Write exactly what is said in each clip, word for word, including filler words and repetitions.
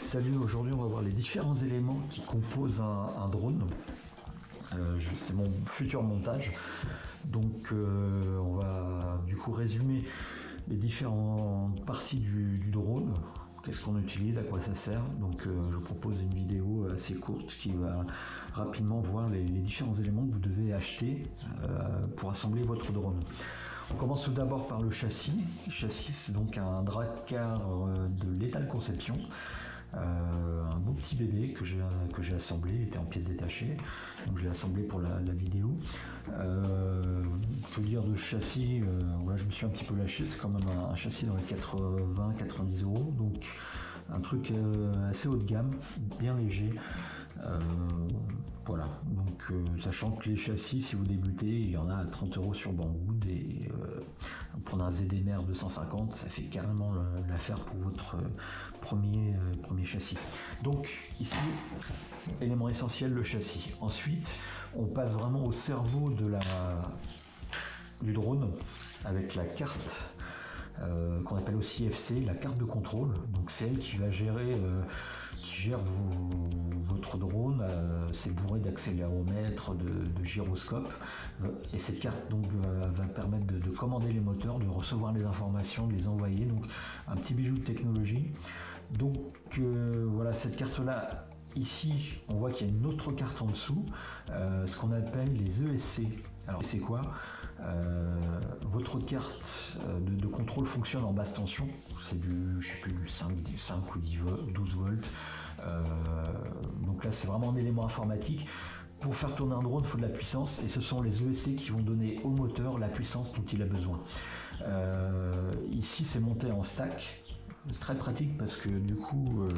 Salut, aujourd'hui on va voir les différents éléments qui composent un, un drone. Euh, c'est mon futur montage. Donc euh, on va du coup résumer les différentes parties du, du drone. Qu'est-ce qu'on utilise, à quoi ça sert. Donc euh, je vous propose une vidéo assez courte qui va rapidement voir les, les différents éléments que vous devez acheter euh, pour assembler votre drone. On commence tout d'abord par le châssis. Le châssis, c'est donc un drag-car de Lethal Conception. Euh, un beau petit bébé que j'ai que j'ai assemblé, il était en pièces détachées, donc je l'ai assemblé pour la, la vidéo. Euh, faut dire de châssis, euh, voilà, je me suis un petit peu lâché, c'est quand même un, un châssis dans les quatre-vingts à quatre-vingt-dix euros, donc un truc euh, assez haut de gamme, bien léger. Euh, voilà, donc euh, sachant que les châssis, si vous débutez, il y en a à trente euros sur Banggood, et euh, prendre un Z D M R deux cent cinquante, ça fait carrément l'affaire pour votre euh, premier, euh, premier châssis. Donc ici, élément essentiel, le châssis. Ensuite, on passe vraiment au cerveau de la, du drone avec la carte. Euh, qu'on appelle aussi F C, la carte de contrôle. Donc c'est elle qui va gérer, euh, qui gère vos, votre drone. Euh, c'est bourré d'accéléromètres, de, de gyroscopes. Et cette carte donc euh, va permettre de, de commander les moteurs, de recevoir les informations, de les envoyer. Donc un petit bijou de technologie. Donc euh, voilà, cette carte-là. Ici, on voit qu'il y a une autre carte en dessous, euh, ce qu'on appelle les E S C. Alors, c'est quoi? euh, Votre carte de, de contrôle fonctionne en basse tension. C'est du, je sais plus, cinq, cinq ou dix, douze volts. Euh, donc là, c'est vraiment un élément informatique. Pour faire tourner un drone, il faut de la puissance, et ce sont les E S C qui vont donner au moteur la puissance dont il a besoin. Euh, ici, c'est monté en stack. C'est très pratique parce que du coup... Euh,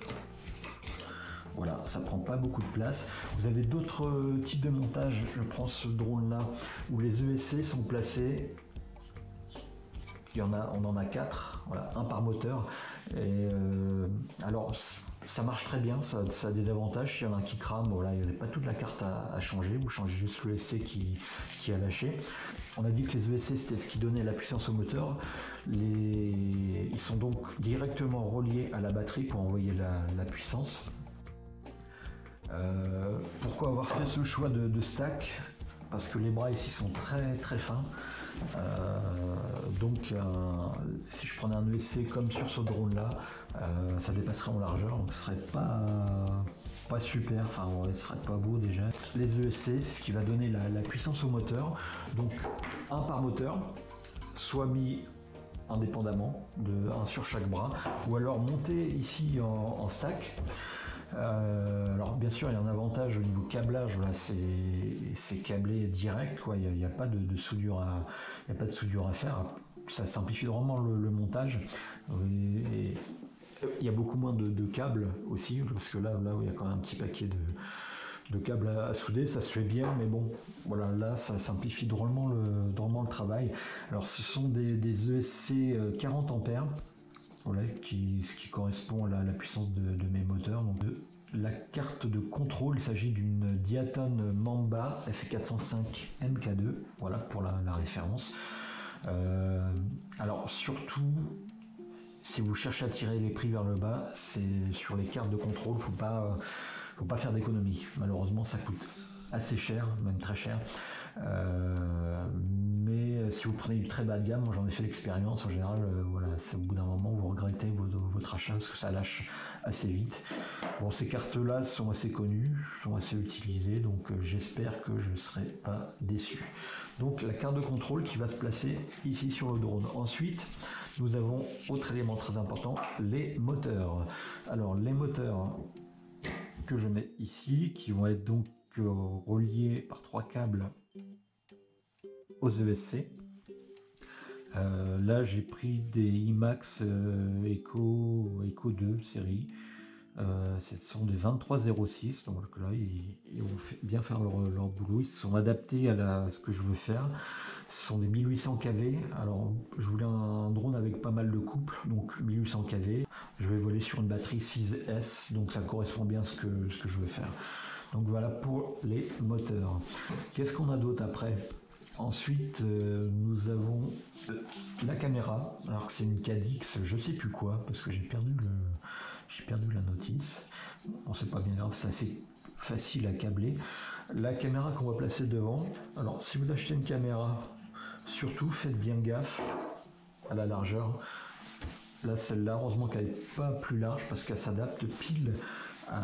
Voilà, ça prend pas beaucoup de place. Vous avez d'autres types de montage. Je prends ce drone là où les E S C sont placés. Il y en a, on en a quatre, voilà, un par moteur. Et euh, alors ça marche très bien, ça, ça a des avantages. S'il y en a un qui crame, voilà, il n'y a pas toute la carte à, à changer. Vous changez juste l'E S C qui, qui a lâché. On a dit que les E S C c'était ce qui donnait la puissance au moteur. Les, ils sont donc directement reliés à la batterie pour envoyer la, la puissance. Euh, pourquoi avoir fait ce choix de, de stack? Parce que les bras ici sont très très fins. Euh, donc euh, si je prenais un E S C comme sur ce drone là, euh, ça dépasserait en largeur, donc ce serait pas, pas super, enfin ouais, ce serait pas beau déjà. Les E S C, c'est ce qui va donner la, la puissance au moteur. Donc un par moteur, soit mis indépendamment, de un sur chaque bras, ou alors monté ici en, en stack. Euh, alors bien sûr il y a un avantage au niveau câblage, voilà, c'est câblé direct, quoi. Il n'y a, a pas de, de soudure à, il y a pas de soudure à faire, ça simplifie vraiment le, le montage. Et, et il y a beaucoup moins de, de câbles aussi, parce que là, là il y a quand même un petit paquet de, de câbles à, à souder, ça se fait bien, mais bon, voilà, là ça simplifie drôlement le, drôlement le travail. Alors ce sont des, des E S C quarante ampères. Voilà, qui, ce qui correspond à la, la puissance de, de mes moteurs. Donc de, la carte de contrôle, il s'agit d'une Diaton Mamba F quatre cent cinq M K deux, voilà pour la, la référence. Euh, alors surtout, si vous cherchez à tirer les prix vers le bas, c'est sur les cartes de contrôle, faut pas, faut pas faire d'économie. Malheureusement, ça coûte assez cher, même très cher. Euh, mais si vous prenez du très bas de gamme, moi j'en ai fait l'expérience, en général, euh, voilà, c'est au bout d'un moment vous regrettez votre, votre achat parce que ça lâche assez vite. Bon, ces cartes-là sont assez connues, sont assez utilisées, donc euh, j'espère que je ne serai pas déçu. Donc la carte de contrôle qui va se placer ici sur le drone. Ensuite, nous avons autre élément très important, les moteurs. Alors les moteurs que je mets ici, qui vont être donc reliés par trois câbles aux E S C. Euh, là j'ai pris des IMAX euh, Echo, Echo deux série. Euh, ce sont des vingt-trois zéro six, donc là ils, ils vont bien faire leur, leur boulot, ils sont adaptés à, la, à ce que je veux faire. Ce sont des mille huit cents K V, alors je voulais un drone avec pas mal de couple, donc mille huit cents K V. Je vais voler sur une batterie six S, donc ça correspond bien à ce que, ce que je veux faire. Donc voilà pour les moteurs. Qu'est-ce qu'on a d'autre après? Ensuite, euh, nous avons la caméra. Alors que c'est une Cadix, je sais plus quoi, parce que j'ai perdu le, j'ai perdu la notice. Bon, c'est pas bien grave, c'est assez facile à câbler. La caméra qu'on va placer devant, alors si vous achetez une caméra, surtout faites bien gaffe à la largeur. Là, celle-là, heureusement qu'elle n'est pas plus large parce qu'elle s'adapte pile à,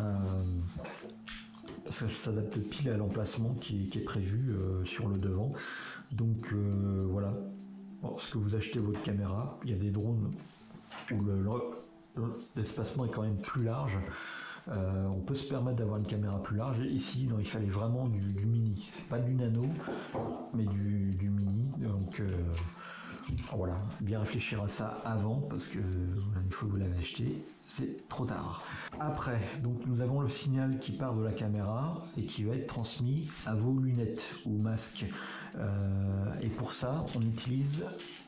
parce qu'elle s'adapte pile à l'emplacement qui, qui est prévu euh, sur le devant. Donc euh, voilà, lorsque vous achetez votre caméra, il y a des drones où l'espacement est quand même plus large. Euh, on peut se permettre d'avoir une caméra plus large. Et ici, non, il fallait vraiment du, du mini. C'est pas du nano, mais du, du mini. Donc euh, voilà, bien réfléchir à ça avant, parce que une fois que vous l'avez acheté, c'est trop tard. Après, donc nous avons le signal qui part de la caméra et qui va être transmis à vos lunettes ou masques. Euh, et pour ça, on utilise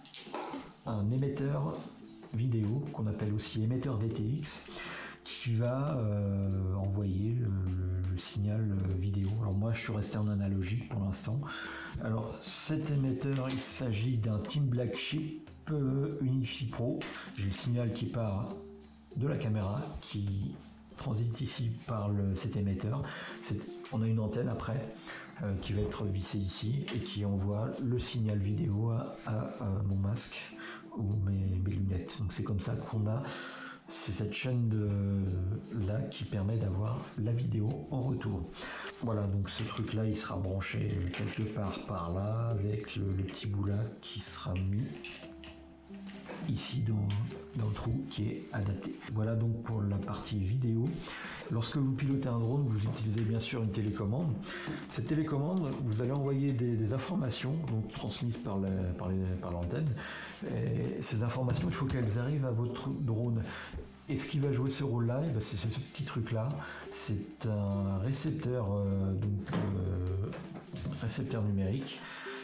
un émetteur vidéo qu'on appelle aussi émetteur D T X, qui va euh, envoyer le, le, le signal vidéo. Alors moi je suis resté en analogique pour l'instant. Alors cet émetteur, il s'agit d'un Team Black Chip Unifi Pro. J'ai le signal qui part de la caméra qui transite ici par le, cet émetteur. On a une antenne après euh, qui va être vissée ici et qui envoie le signal vidéo à, à, à mon masque ou mes, mes lunettes. Donc c'est comme ça qu'on a, c'est cette chaîne de là qui permet d'avoir la vidéo en retour. Voilà, donc ce truc là il sera branché quelque part par là avec le, le petit bout là qui sera mis ici dans, dans le trou qui est adapté. Voilà donc pour la partie vidéo. Lorsque vous pilotez un drone, vous utilisez bien sûr une télécommande. Cette télécommande, vous allez envoyer des, des informations donc transmises par l'antenne. Par les, par et ces informations, il faut qu'elles arrivent à votre drone. Et ce qui va jouer ce rôle-là, c'est ce petit truc-là. C'est un récepteur, euh, donc, euh, récepteur numérique.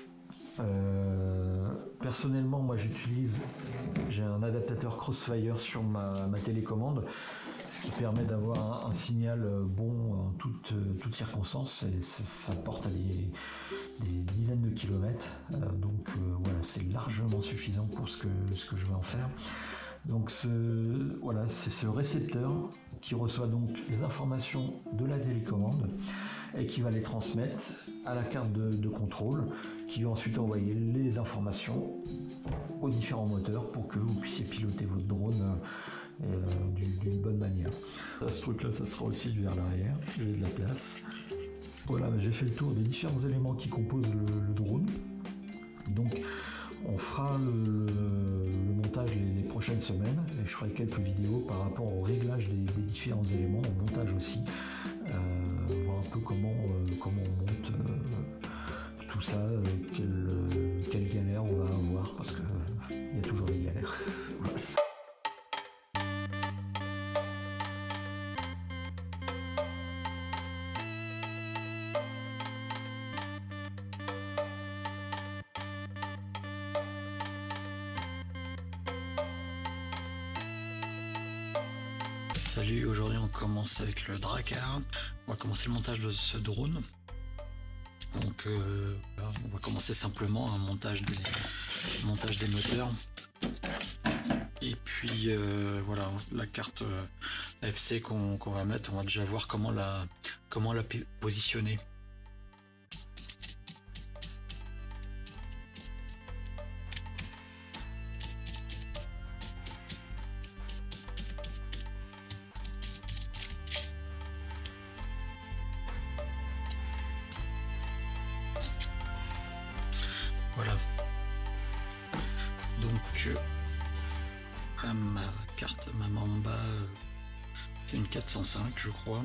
Euh, personnellement, moi j'utilise, j'ai un adaptateur Crossfire sur ma, ma télécommande, ce qui permet d'avoir un, un signal bon en toutes toute circonstances, et ça porte à des, des dizaines de kilomètres, euh, donc euh, voilà, c'est largement suffisant pour ce que, ce que je vais en faire. Donc ce, voilà, c'est ce récepteur qui reçoit donc les informations de la télécommande et qui va les transmettre à la carte de, de contrôle, qui va ensuite envoyer les informations aux différents moteurs pour que vous puissiez piloter votre drone euh, d'une bonne manière. Ce truc là, ça sera aussi vers l'arrière, j'ai de la place. Voilà, j'ai fait le tour des différents éléments qui composent le, le drone. Donc on fera le, le montage les, les prochaines semaines et je ferai quelques vidéos par rapport au réglage des, des différents éléments, au montage aussi, euh, voir un peu comment, euh, comment on monte euh, tout ça, euh, quelle, euh, quelle galère on va avoir, parce qu'il euh, y a toujours des galères. Voilà. Salut, aujourd'hui on commence avec le Drakkar. On va commencer le montage de ce drone. Donc euh, on va commencer simplement un montage des, montage des moteurs. Et puis euh, voilà, la carte euh, F C qu'on qu'on va mettre, on va déjà voir comment la, comment la positionner. Voilà, donc euh, ma carte, ma Mamba, euh, c'est une quatre cent cinq je crois,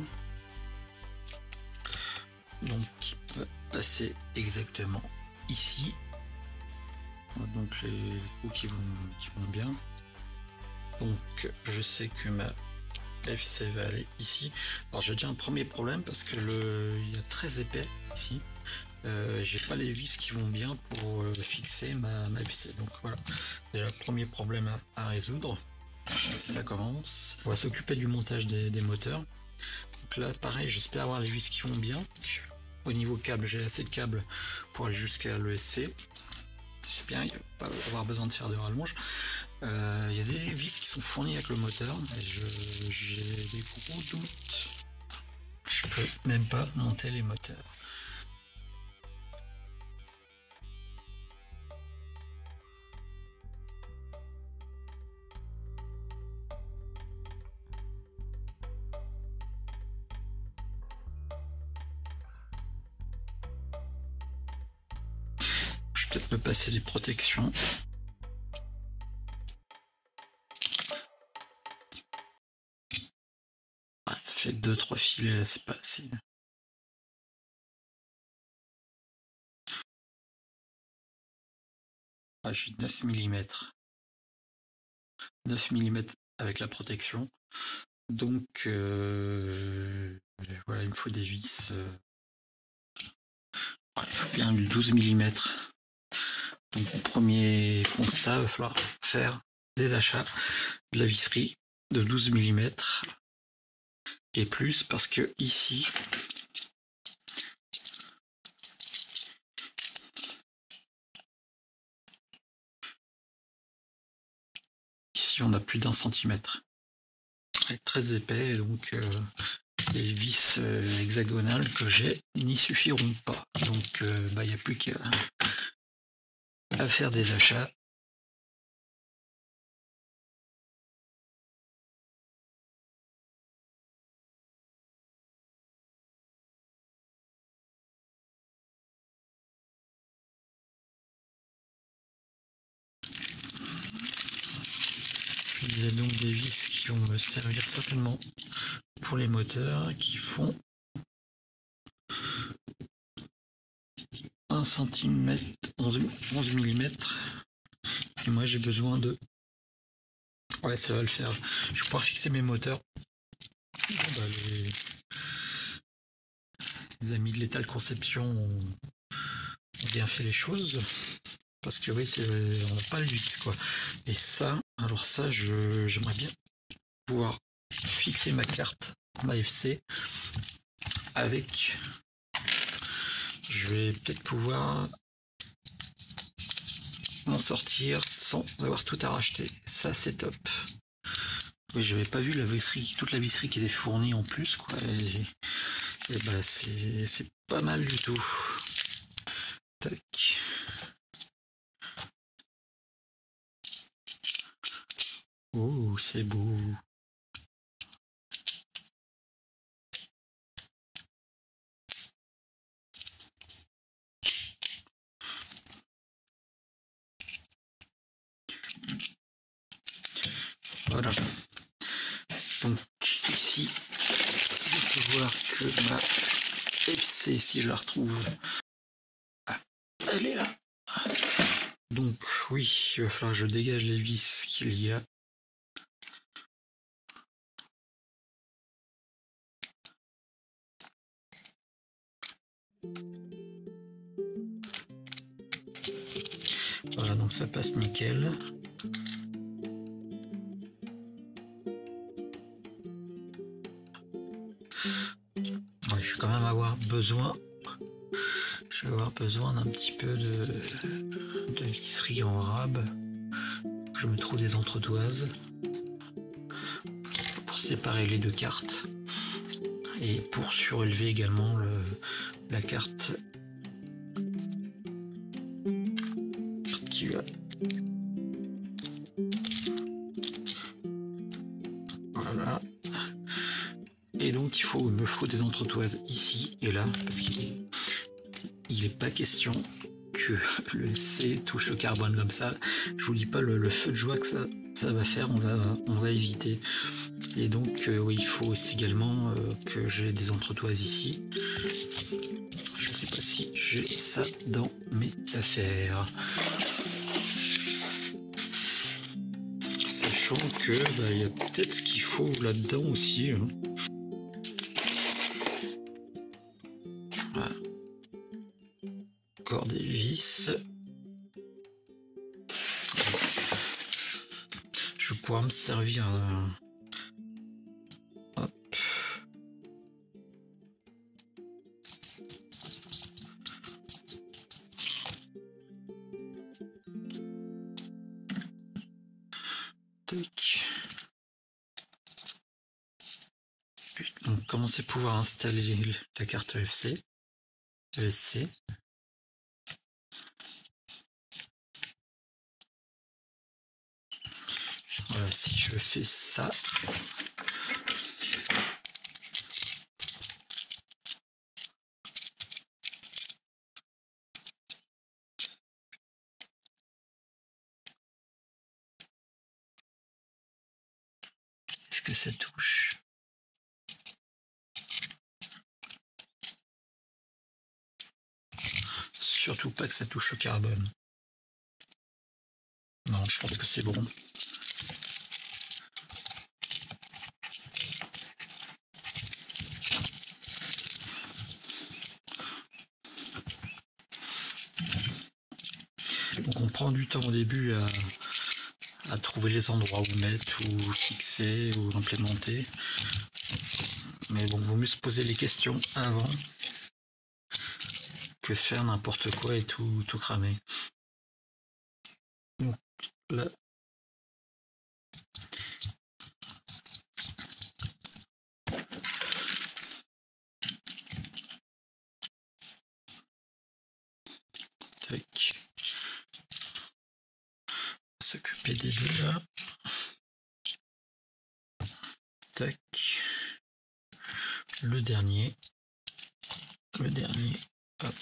donc qui peut passer exactement ici, donc les trous qui vont, qui vont bien. Donc je sais que ma F C va aller ici. Alors j'ai déjà un premier problème parce que le, il y a très épais ici. Euh, j'ai pas les vis qui vont bien pour euh, fixer ma, ma F C, donc voilà, c'est le premier problème à, à résoudre. Ça commence, on va s'occuper du montage des, des moteurs. Donc là pareil, j'espère avoir les vis qui vont bien. Au niveau câble, j'ai assez de câbles pour aller jusqu'à l'E S C, c'est bien, il va pas avoir besoin de faire de rallonge. Euh, Il y a des vis qui sont fournies avec le moteur, mais j'ai des gros doutes. Je peux même pas monter les moteurs. Je vais peut-être me passer des protections. Ah, ça fait deux trois filets, c'est pas assez. Ah, j'ai neuf millimètres. neuf millimètres avec la protection. Donc euh, voilà, il me faut des vis. Euh, il faut bien du douze millimètres. Donc mon premier constat, il va falloir faire des achats de la visserie de douze millimètres et plus, parce que ici ici on a plus d'un centimètre. C'est très épais, donc euh, les vis euh, hexagonales que j'ai n'y suffiront pas. Donc euh, bah, il n'y a plus qu'à à faire des achats. Il y a donc des vis qui vont me servir certainement pour les moteurs, qui font un centimètre, onze millimètres. Et moi j'ai besoin de... Ouais, ça va le faire. Je vais pouvoir fixer mes moteurs. Bah, les... les amis de Lethal Conception ont bien fait les choses. Parce que oui, on n'a pas le vis, quoi. Et ça, alors ça, je j'aimerais bien pouvoir fixer ma carte, ma F C, avec... Je vais peut-être pouvoir m'en sortir sans avoir tout à racheter. Ça, c'est top. Oui, j'avais pas vu la visserie, toute la visserie qui était fournie en plus, quoi. Et, et bah, c'est pas mal du tout. Tac. Oh, c'est beau. Voilà. Donc ici, je peux voir que ma F C, si je la retrouve, ah, elle est là. Donc oui, il va falloir que je dégage les vis qu'il y a. Voilà, donc ça passe nickel. Ouais, je vais quand même avoir besoin, je vais avoir besoin d'un petit peu de, de visserie en rab. Je me trouve des entretoises pour séparer les deux cartes et pour surélever également le, la carte qui va. Voilà. Et donc il faut, il me faut des entretoises ici et là, parce qu'il n'est pas question que le C touche le carbone comme ça. Je vous dis pas le, le feu de joie que ça, ça va faire, on va, on va éviter. Et donc euh, oui, il faut aussi également euh, que j'ai des entretoises ici. Je ne sais pas si j'ai ça dans mes affaires. Sachant que bah, y a peut-être ce qu'il faut là-dedans aussi. Hein. Voilà. Encore des vis. Je vais pouvoir me servir. Euh... Hop. commencer à pouvoir installer la carte E F C. E S C. Voilà, si je fais ça, est-ce que ça touche? Surtout pas que ça touche le carbone. Non, je pense que c'est bon. Donc on prend du temps au début à, à trouver les endroits où mettre, ou fixer, ou implémenter. Mais bon, vaut mieux se poser les questions avant que faire n'importe quoi et tout, tout cramer. Donc là, tac. S'occuper des deux là. Tac. Le dernier. Le dernier. Hop.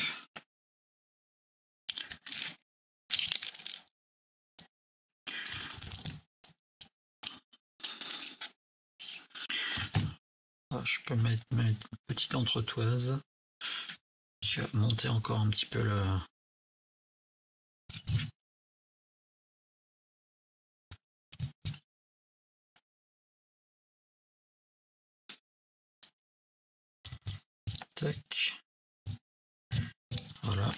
Ah, je peux mettre, mettre une petite entretoise qui va monter encore un petit peu le. Tac. Voilà.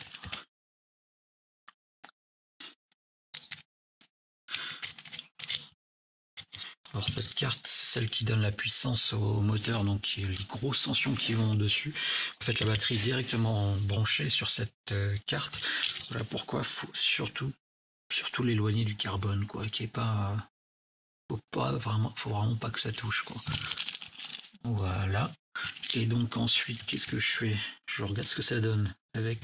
Alors cette carte, c'est celle qui donne la puissance au moteur, donc les grosses tensions qui vont dessus. En fait, la batterie est directement branchée sur cette euh, carte. Voilà pourquoi il faut surtout, surtout l'éloigner du carbone, quoi, qui est pas, faut pas vraiment, faut vraiment pas que ça touche, quoi. Voilà. Et donc ensuite, qu'est-ce que je fais? Je regarde ce que ça donne avec.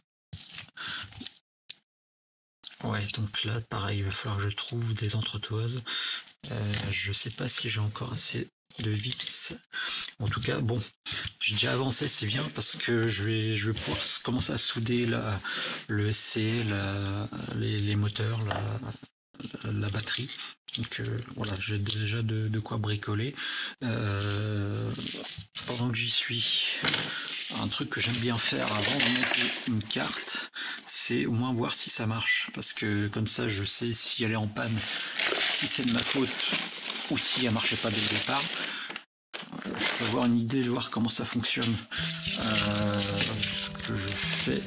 Ouais, donc là, pareil, il va falloir que je trouve des entretoises. Euh, je sais pas si j'ai encore assez de vis. En tout cas, bon, j'ai déjà avancé, c'est bien parce que je vais, je vais pouvoir commencer à souder la, le S C, la, les, les moteurs, la, la, la batterie. Donc euh, voilà, j'ai déjà de, de quoi bricoler. Euh, pendant que j'y suis, un truc que j'aime bien faire avant de mettre une carte, c'est au moins voir si ça marche. Parce que comme ça, je sais si elle est en panne, si c'est de ma faute ou si elle marchait pas dès le départ. Je peux avoir une idée de voir comment ça fonctionne. Euh, ce que je fais.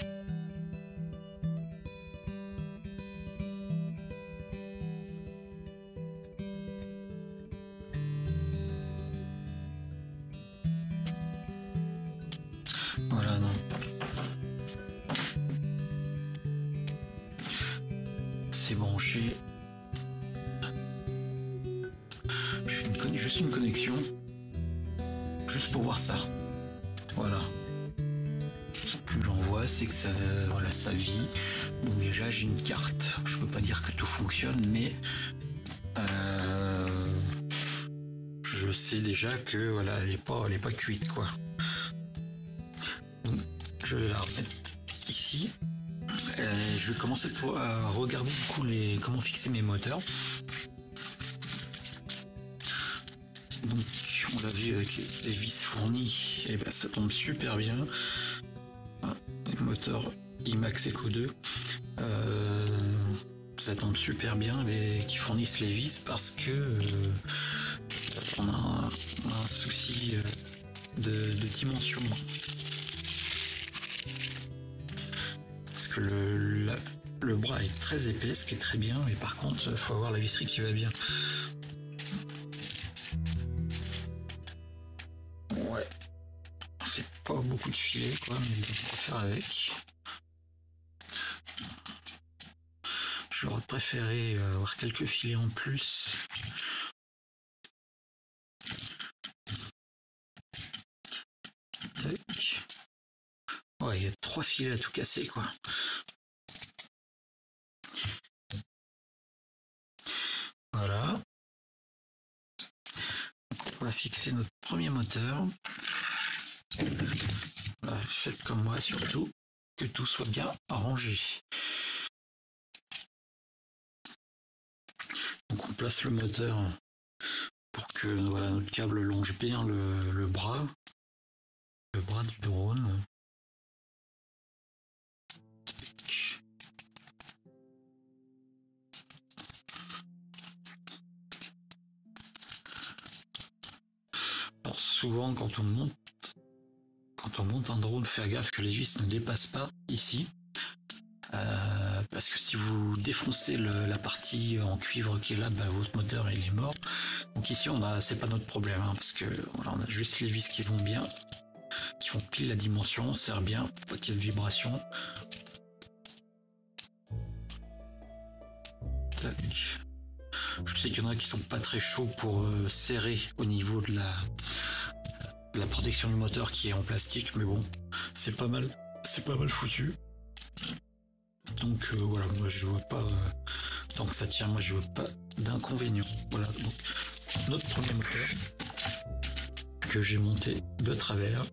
Voilà, non. C'est branché. Je fais une, juste une connexion. Juste pour voir ça. Voilà. Ce que j'en vois, c'est que ça, voilà, ça vit. Donc déjà, j'ai une carte. Je peux pas dire que tout fonctionne, mais euh, je sais déjà que voilà, elle est pas, elle est pas cuite, quoi. Donc, je vais la remettre ici. Euh, je vais commencer à regarder du coup les, comment fixer mes moteurs. Donc on l'a vu avec les, les vis fournies, et ben ça tombe super bien. Ah, le moteur IMAX Eco deux, euh, ça tombe super bien les, qui fournissent les vis parce que euh, on a un, un souci de, de dimension. Parce que le, la, le bras est très épais, ce qui est très bien, mais par contre il faut avoir la visserie qui va bien. Ouais, c'est pas beaucoup de filets, quoi, mais on va faire avec. J'aurais préféré avoir quelques filets en plus. ouais, il y a trois filets à tout casser, quoi. Voilà. On va fixer notre premier moteur. Voilà, faites comme moi surtout, que tout soit bien rangé. Donc on place le moteur pour que voilà, notre câble longe bien le, le bras, le bras du drone. Alors souvent quand on monte, quand on monte un drone, faire gaffe que les vis ne dépassent pas ici. Euh, parce que si vous défoncez le, la partie en cuivre qui est là, bah, votre moteur il est mort. Donc ici on a, c'est pas notre problème, hein, parce que voilà, on a juste les vis qui vont bien, qui font pile la dimension, on serre bien, pas qu'il y ait de vibration. Tac. Je sais qu'il y en a qui sont pas très chauds pour euh, serrer au niveau de la, de la protection du moteur qui est en plastique, mais bon, c'est pas mal, c'est pas mal foutu. Donc euh, voilà, moi je vois pas, euh, tant que ça tient, moi je vois pas d'inconvénient. Voilà, donc notre premier moteur que j'ai monté de travers.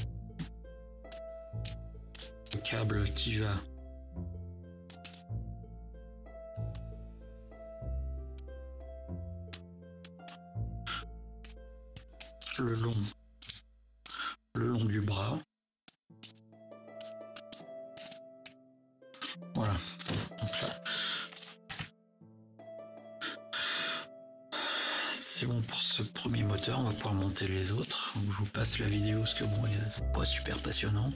Le câble qui va le long, le long du bras. Voilà. Donc là, c'est bon pour ce premier moteur. On va pouvoir monter les autres. Donc, je vous passe la vidéo parce que bon, c'est pas super passionnant.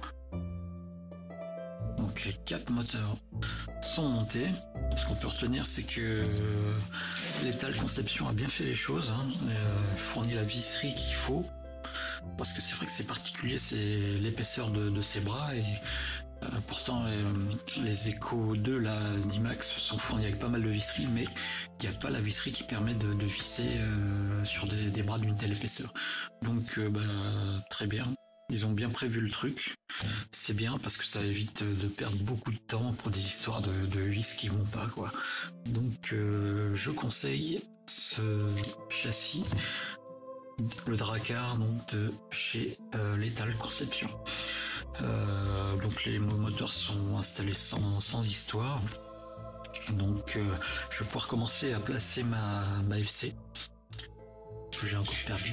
Donc les quatre moteurs sont montés. Ce qu'on peut retenir, c'est que euh, l'Étal Conception a bien fait les choses, hein, euh, fournit la visserie qu'il faut. Parce que c'est vrai que c'est particulier, c'est l'épaisseur de, de ses bras et euh, pourtant euh, les Echo deux là d'Imax sont fournis avec pas mal de visserie, mais il n'y a pas la visserie qui permet de, de visser euh, sur des, des bras d'une telle épaisseur. Donc euh, bah, très bien. Ils ont bien prévu le truc, c'est bien parce que ça évite de perdre beaucoup de temps pour des histoires de, de vis qui vont pas, quoi. Donc euh, je conseille ce châssis, le Drakkar donc de chez euh, l'Étal Conception. Euh, donc les moteurs sont installés sans, sans histoire. Donc euh, je vais pouvoir commencer à placer ma, ma F C que j'ai encore perdu.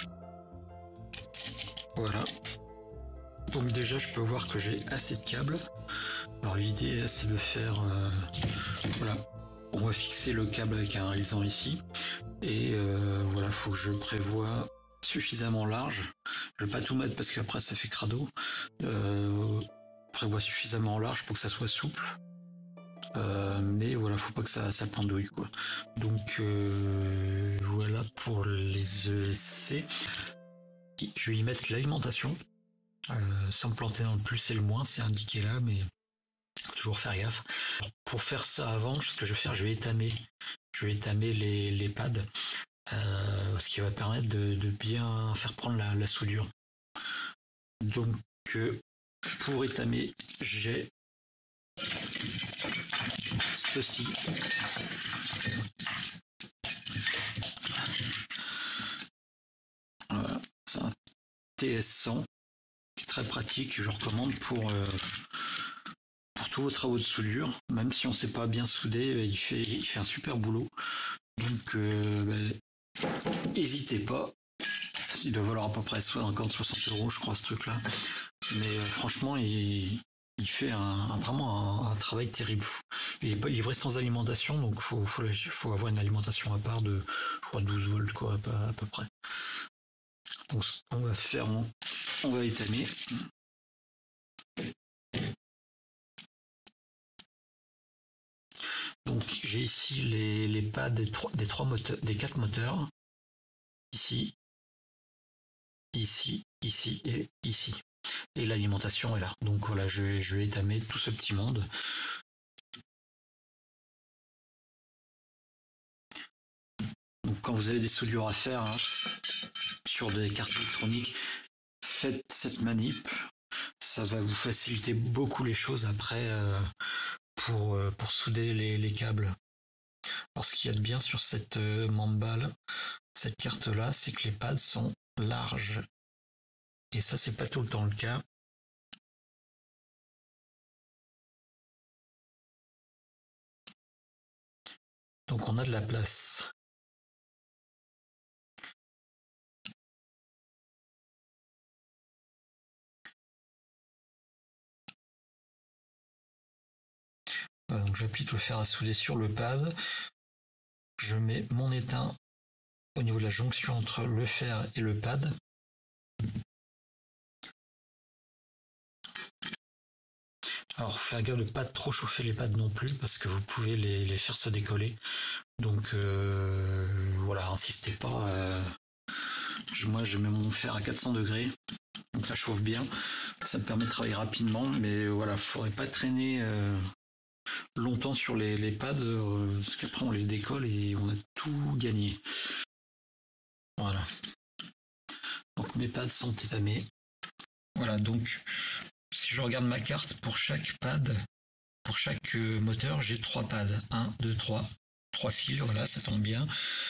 Voilà. Donc déjà je peux voir que j'ai assez de câbles. Alors l'idée c'est de faire euh, voilà, on va fixer le câble avec un réalisant ici et euh, voilà, faut que je prévoie suffisamment large. Je vais pas tout mettre parce qu'après ça fait crado. Euh, prévois suffisamment large pour que ça soit souple. Euh, mais voilà, faut pas que ça, ça pendouille, quoi. Donc euh, voilà pour les E S C. Je vais y mettre l'alimentation, euh, sans me planter dans le plus et le moins, c'est indiqué là, mais faut toujours faire gaffe. Pour faire ça avant, ce que je vais faire, je vais étamer, je vais étamer les, les pads, euh, ce qui va permettre de, de bien faire prendre la, la soudure. Donc euh, pour étamer, j'ai ceci. Voilà, c'est un T S cent qui est très pratique, je recommande pour, euh, pour tous vos travaux de soudure. Même si on ne sait pas bien souder, il fait, il fait un super boulot. Donc euh, n'hésitez bah, pas. Il doit valoir à peu près cinquante à soixante euros, je crois, ce truc-là. Mais euh, franchement, il, il fait un, un, vraiment un, un travail terrible. Il n'est pas livré sans alimentation, donc il faut, faut, faut avoir une alimentation à part de, je crois, douze volts, quoi, à, à peu près. Donc ce qu'on va faire, on, on va étamer. Donc j'ai ici les, les pads des trois, des trois moteurs, des quatre moteurs. Ici, ici, ici et ici. Et l'alimentation est là. Donc voilà, je vais, je vais étamer tout ce petit monde. Donc quand vous avez des soudures à faire hein, sur des cartes électroniques, faites cette manip. ça va vous faciliter beaucoup les choses après euh, pour, euh, pour souder les, les câbles. Alors ce qu'il y a de bien sur cette euh, Mambal, cette carte là, c'est que les pads sont larges. Et ça, c'est pas tout le temps le cas. Donc on a de la place. Voilà, donc j'applique le fer à souder sur le pad. Je mets mon étain au niveau de la jonction entre le fer et le pad. Alors faire gaffe de ne pas trop chauffer les pads non plus parce que vous pouvez les, les faire se décoller. Donc euh, voilà, insistez pas. Euh, je, moi je mets mon fer à quatre cents degrés. Donc ça chauffe bien. Ça me permet de travailler rapidement. Mais voilà, il ne faudrait pas traîner euh, longtemps sur les, les pads. Euh, parce qu'après on les décolle et on a tout gagné. Voilà. Donc mes pads sont étamés. Voilà, donc si je regarde ma carte, pour chaque pad, pour chaque moteur, j'ai trois pads. un, deux, trois. Trois fils, voilà, ça tombe bien.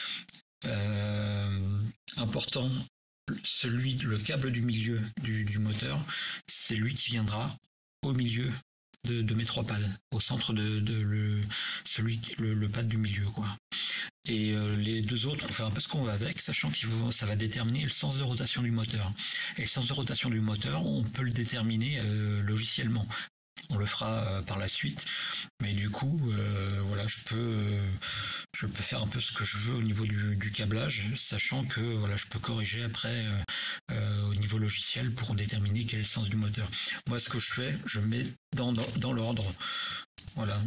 Euh, important, celui, le câble du milieu du, du moteur, c'est lui qui viendra au milieu de, de mes trois pads, au centre de, de le, celui, le, le pad du milieu, quoi. Et euh, les deux autres, on fait un peu ce qu'on veut avec, sachant que ça va déterminer le sens de rotation du moteur. Et le sens de rotation du moteur, on peut le déterminer euh, logiciellement. On le fera euh, par la suite, mais du coup, euh, voilà, je peux, euh, je peux faire un peu ce que je veux au niveau du, du câblage, sachant que voilà, je peux corriger après euh, euh, au niveau logiciel pour déterminer quel est le sens du moteur. Moi, ce que je fais, je mets dans, dans, dans l'ordre, voilà,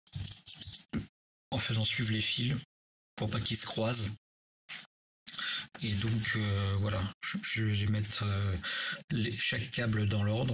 en faisant suivre les fils pour pas qu'ils se croisent. Et donc euh, voilà, je, je vais mettre euh, les, chaque câble dans l'ordre.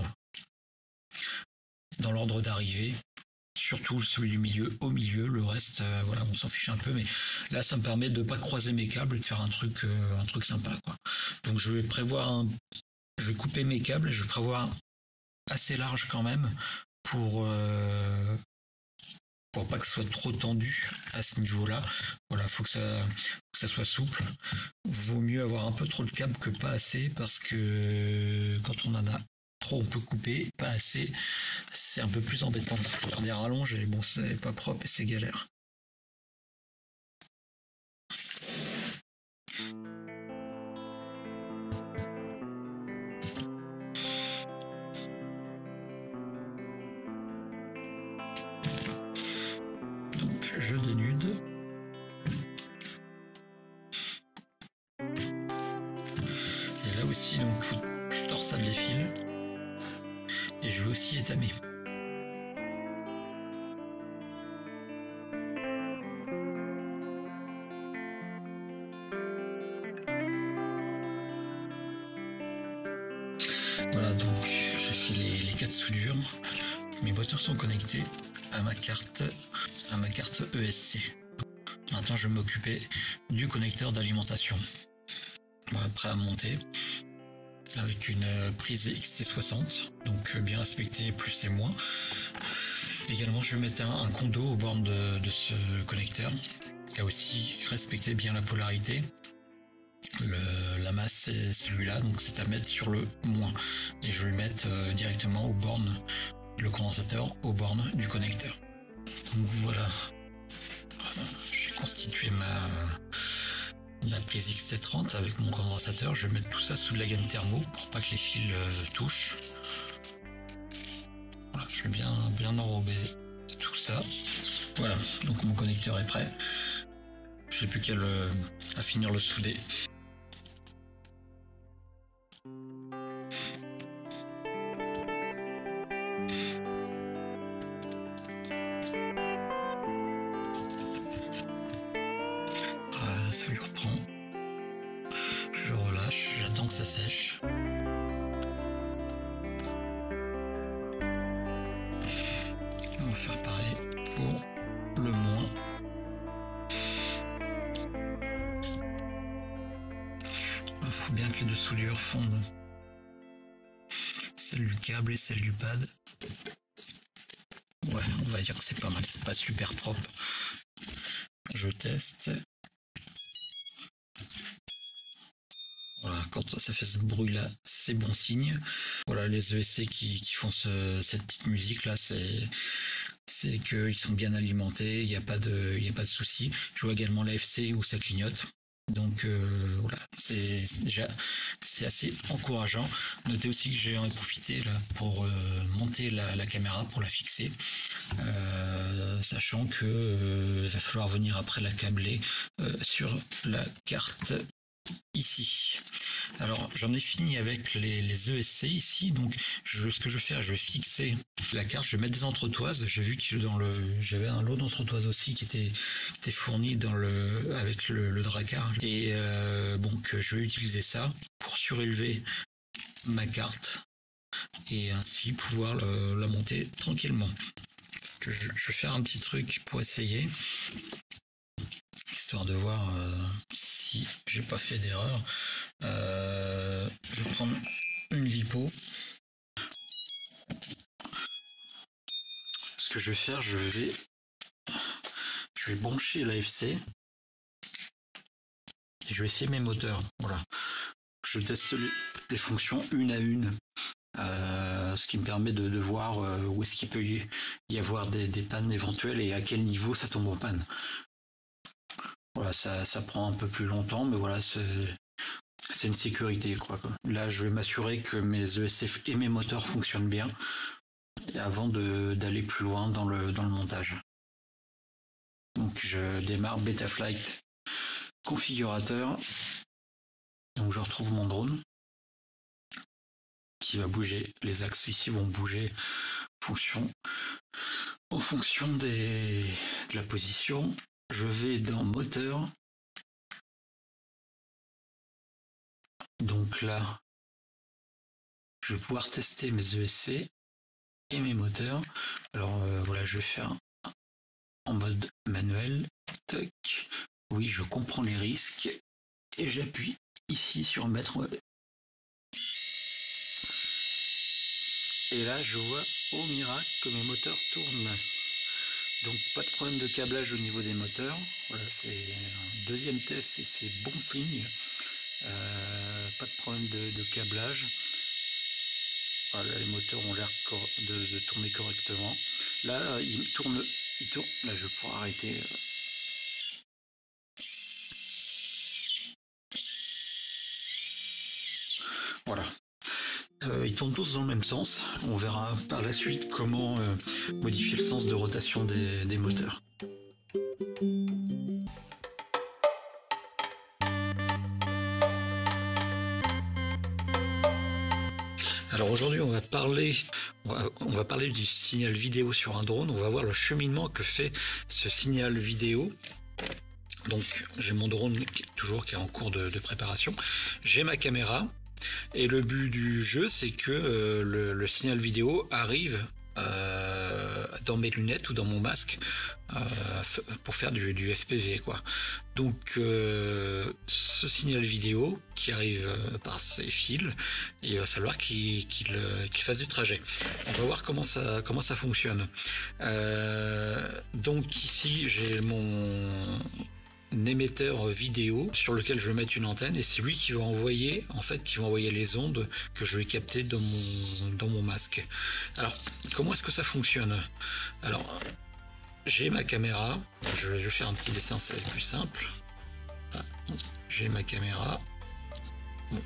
Dans l'ordre d'arrivée, surtout celui du milieu au milieu, le reste, euh, voilà, on s'en fiche un peu, mais là, ça me permet de pas croiser mes câbles et de faire un truc, euh, un truc sympa, quoi. Donc, je vais prévoir un, je vais couper mes câbles, je vais prévoir assez large quand même pour, euh, pour pas que ce soit trop tendu à ce niveau-là. Voilà, faut que ça, faut que ça soit souple. Vaut mieux avoir un peu trop de câbles que pas assez parce que quand on en a trop, on peut couper, pas assez, c'est un peu plus embêtant. Faut faire des rallonges et bon, c'est pas propre et c'est galère. Donc je dénude. Et là aussi, donc faut, je torsade les fils. Et je vais aussi étamer. Voilà, donc j'ai fait les, les quatre soudures. Mes moteurs sont connectés à ma carte, à ma carte E S C. Maintenant, je vais m'occuper du connecteur d'alimentation. Voilà, prêt à monter. Avec une prise X T soixante, donc bien respecter plus et moins. Également, je vais mettre un, un condo aux bornes de, de ce connecteur. Et aussi respecter bien la polarité. Le, la masse c'est celui-là, donc c'est à mettre sur le moins. Et je vais le mettre euh, directement aux bornes, le condensateur aux bornes du connecteur. Donc voilà, j'ai constitué ma la prise X T trente avec mon condensateur. Je vais mettre tout ça sous de la gaine thermo pour pas que les fils euh, touchent. Voilà, je vais bien, bien enrober tout ça. Voilà, donc mon connecteur est prêt. Je n'ai plus qu'à le, à finir le souder. Voilà, ça lui reprend. Je relâche, j'attends que ça sèche. On va faire pareil pour le moins. Il faut bien que les deux soudures fondent. celle du câble et celle du pad. Ouais, on va dire que c'est pas mal, c'est pas super propre. Je teste. Voilà, quand ça fait ce bruit là, c'est bon signe. Voilà, les E S C qui, qui font ce, cette petite musique là, c'est c'est qu'ils sont bien alimentés, il n'y a pas de, il y a pas de souci. Je vois également l'A F C où ça clignote. Donc euh, voilà, c'est déjà c'est assez encourageant. Notez aussi que j'ai en profité là pour euh, monter la, la caméra, pour la fixer, euh, sachant que euh, va falloir venir après la câbler euh, sur la carte ici. Alors j'en ai fini avec les, les E S C ici, donc je, ce que je vais faire, je vais fixer la carte, je vais mettre des entretoises. J'ai vu que dans le j'avais un lot d'entretoises aussi qui était, qui était fourni dans le avec le, le dracar, et euh, donc je vais utiliser ça pour surélever ma carte et ainsi pouvoir le, la monter tranquillement. Je, je vais faire un petit truc pour essayer, histoire de voir euh, si j'ai pas fait d'erreur. Euh, je vais prendre une lipo. Ce que je vais faire, je vais je vais brancher l'A F C et je vais essayer mes moteurs. Voilà, je teste les, les fonctions une à une, euh, ce qui me permet de, de voir euh, où est-ce qu'il peut y avoir des, des pannes éventuelles et à quel niveau ça tombe en panne. Voilà, ça, ça prend un peu plus longtemps, mais voilà, c'est c'est une sécurité, quoi. Là, je vais m'assurer que mes E S C et mes moteurs fonctionnent bien avant de d'aller plus loin dans le dans le montage. Donc, je démarre Betaflight configurateur. Donc, je retrouve mon drone qui va bouger. Les axes ici vont bouger en fonction en fonction des de la position. Je vais dans moteur. Donc là, je vais pouvoir tester mes E S C et mes moteurs. Alors euh, voilà, je vais faire en mode manuel. Tac. Oui, je comprends les risques. Et j'appuie ici sur mettre. Et là, je vois au miracle que mes moteurs tournent. Donc pas de problème de câblage au niveau des moteurs. Voilà, c'est un deuxième test et c'est bon signe. Euh, pas de problème de, de câblage. Voilà, les moteurs ont l'air de, de tourner correctement. Là, il tourne, il tourne. Là, je vais pouvoir arrêter. Voilà. Euh, ils tournent tous dans le même sens. On verra par la suite comment euh, modifier le sens de rotation des, des moteurs. Alors aujourd'hui on va parler on va, on va parler du signal vidéo sur un drone. On va voir le cheminement que fait ce signal vidéo. Donc j'ai mon drone qui, toujours qui est en cours de, de préparation. J'ai ma caméra et le but du jeu c'est que euh, le, le signal vidéo arrive euh, dans mes lunettes ou dans mon masque euh, pour faire du, du F P V, quoi. Donc euh, ce signal vidéo qui arrive par ces fils, il va falloir qu'il qu'il, qu'il fasse du trajet. On va voir comment ça, comment ça fonctionne. Euh, donc ici j'ai mon émetteur vidéo sur lequel je vais mettre une antenne et c'est lui qui va envoyer en fait qui va envoyer les ondes que je vais capter dans mon dans mon masque. Alors comment est-ce que ça fonctionne? Alors j'ai ma caméra, je vais faire un petit dessin, c'est plus simple. J'ai ma caméra. Bon,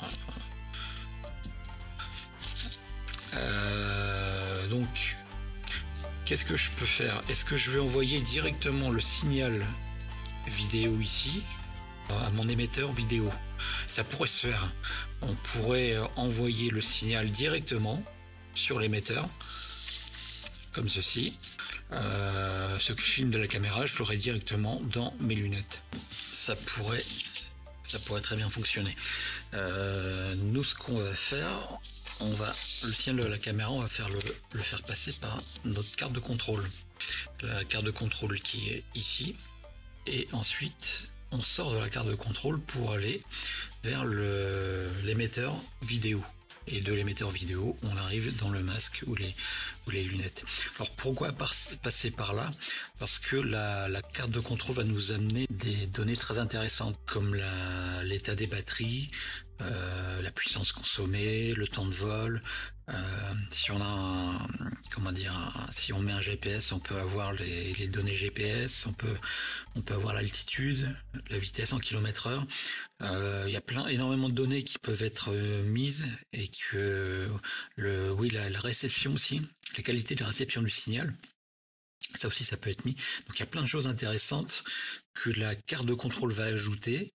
euh, donc qu'est-ce que je peux faire? Est-ce que je vais envoyer directement le signal vidéo ici à mon émetteur vidéo? Ça pourrait se faire. On pourrait envoyer le signal directement sur l'émetteur comme ceci. Euh, ce que je filme de la caméra, je l'aurai directement dans mes lunettes. Ça pourrait, ça pourrait très bien fonctionner. Euh, nous, ce qu'on va faire, on va le signal de la caméra, on va faire le, le faire passer par notre carte de contrôle. La carte de contrôle qui est ici. Et ensuite, on sort de la carte de contrôle pour aller vers le, l'émetteur vidéo. et de l'émetteur vidéo, on arrive dans le masque ou les, ou les lunettes. Alors pourquoi par, passer par là? Parce que la, la carte de contrôle va nous amener des données très intéressantes comme l'état des batteries, euh, la puissance consommée, le temps de vol. Euh, si on a un, comment dire, un, si on met un G P S, on peut avoir les, les données G P S, on peut, on peut avoir l'altitude, la vitesse en kilomètres heure. Euh, il y a plein, énormément de données qui peuvent être euh, mises et que le, oui, la, la réception aussi, la qualité de réception du signal. Ça aussi, ça peut être mis. Donc il y a plein de choses intéressantes que la carte de contrôle va ajouter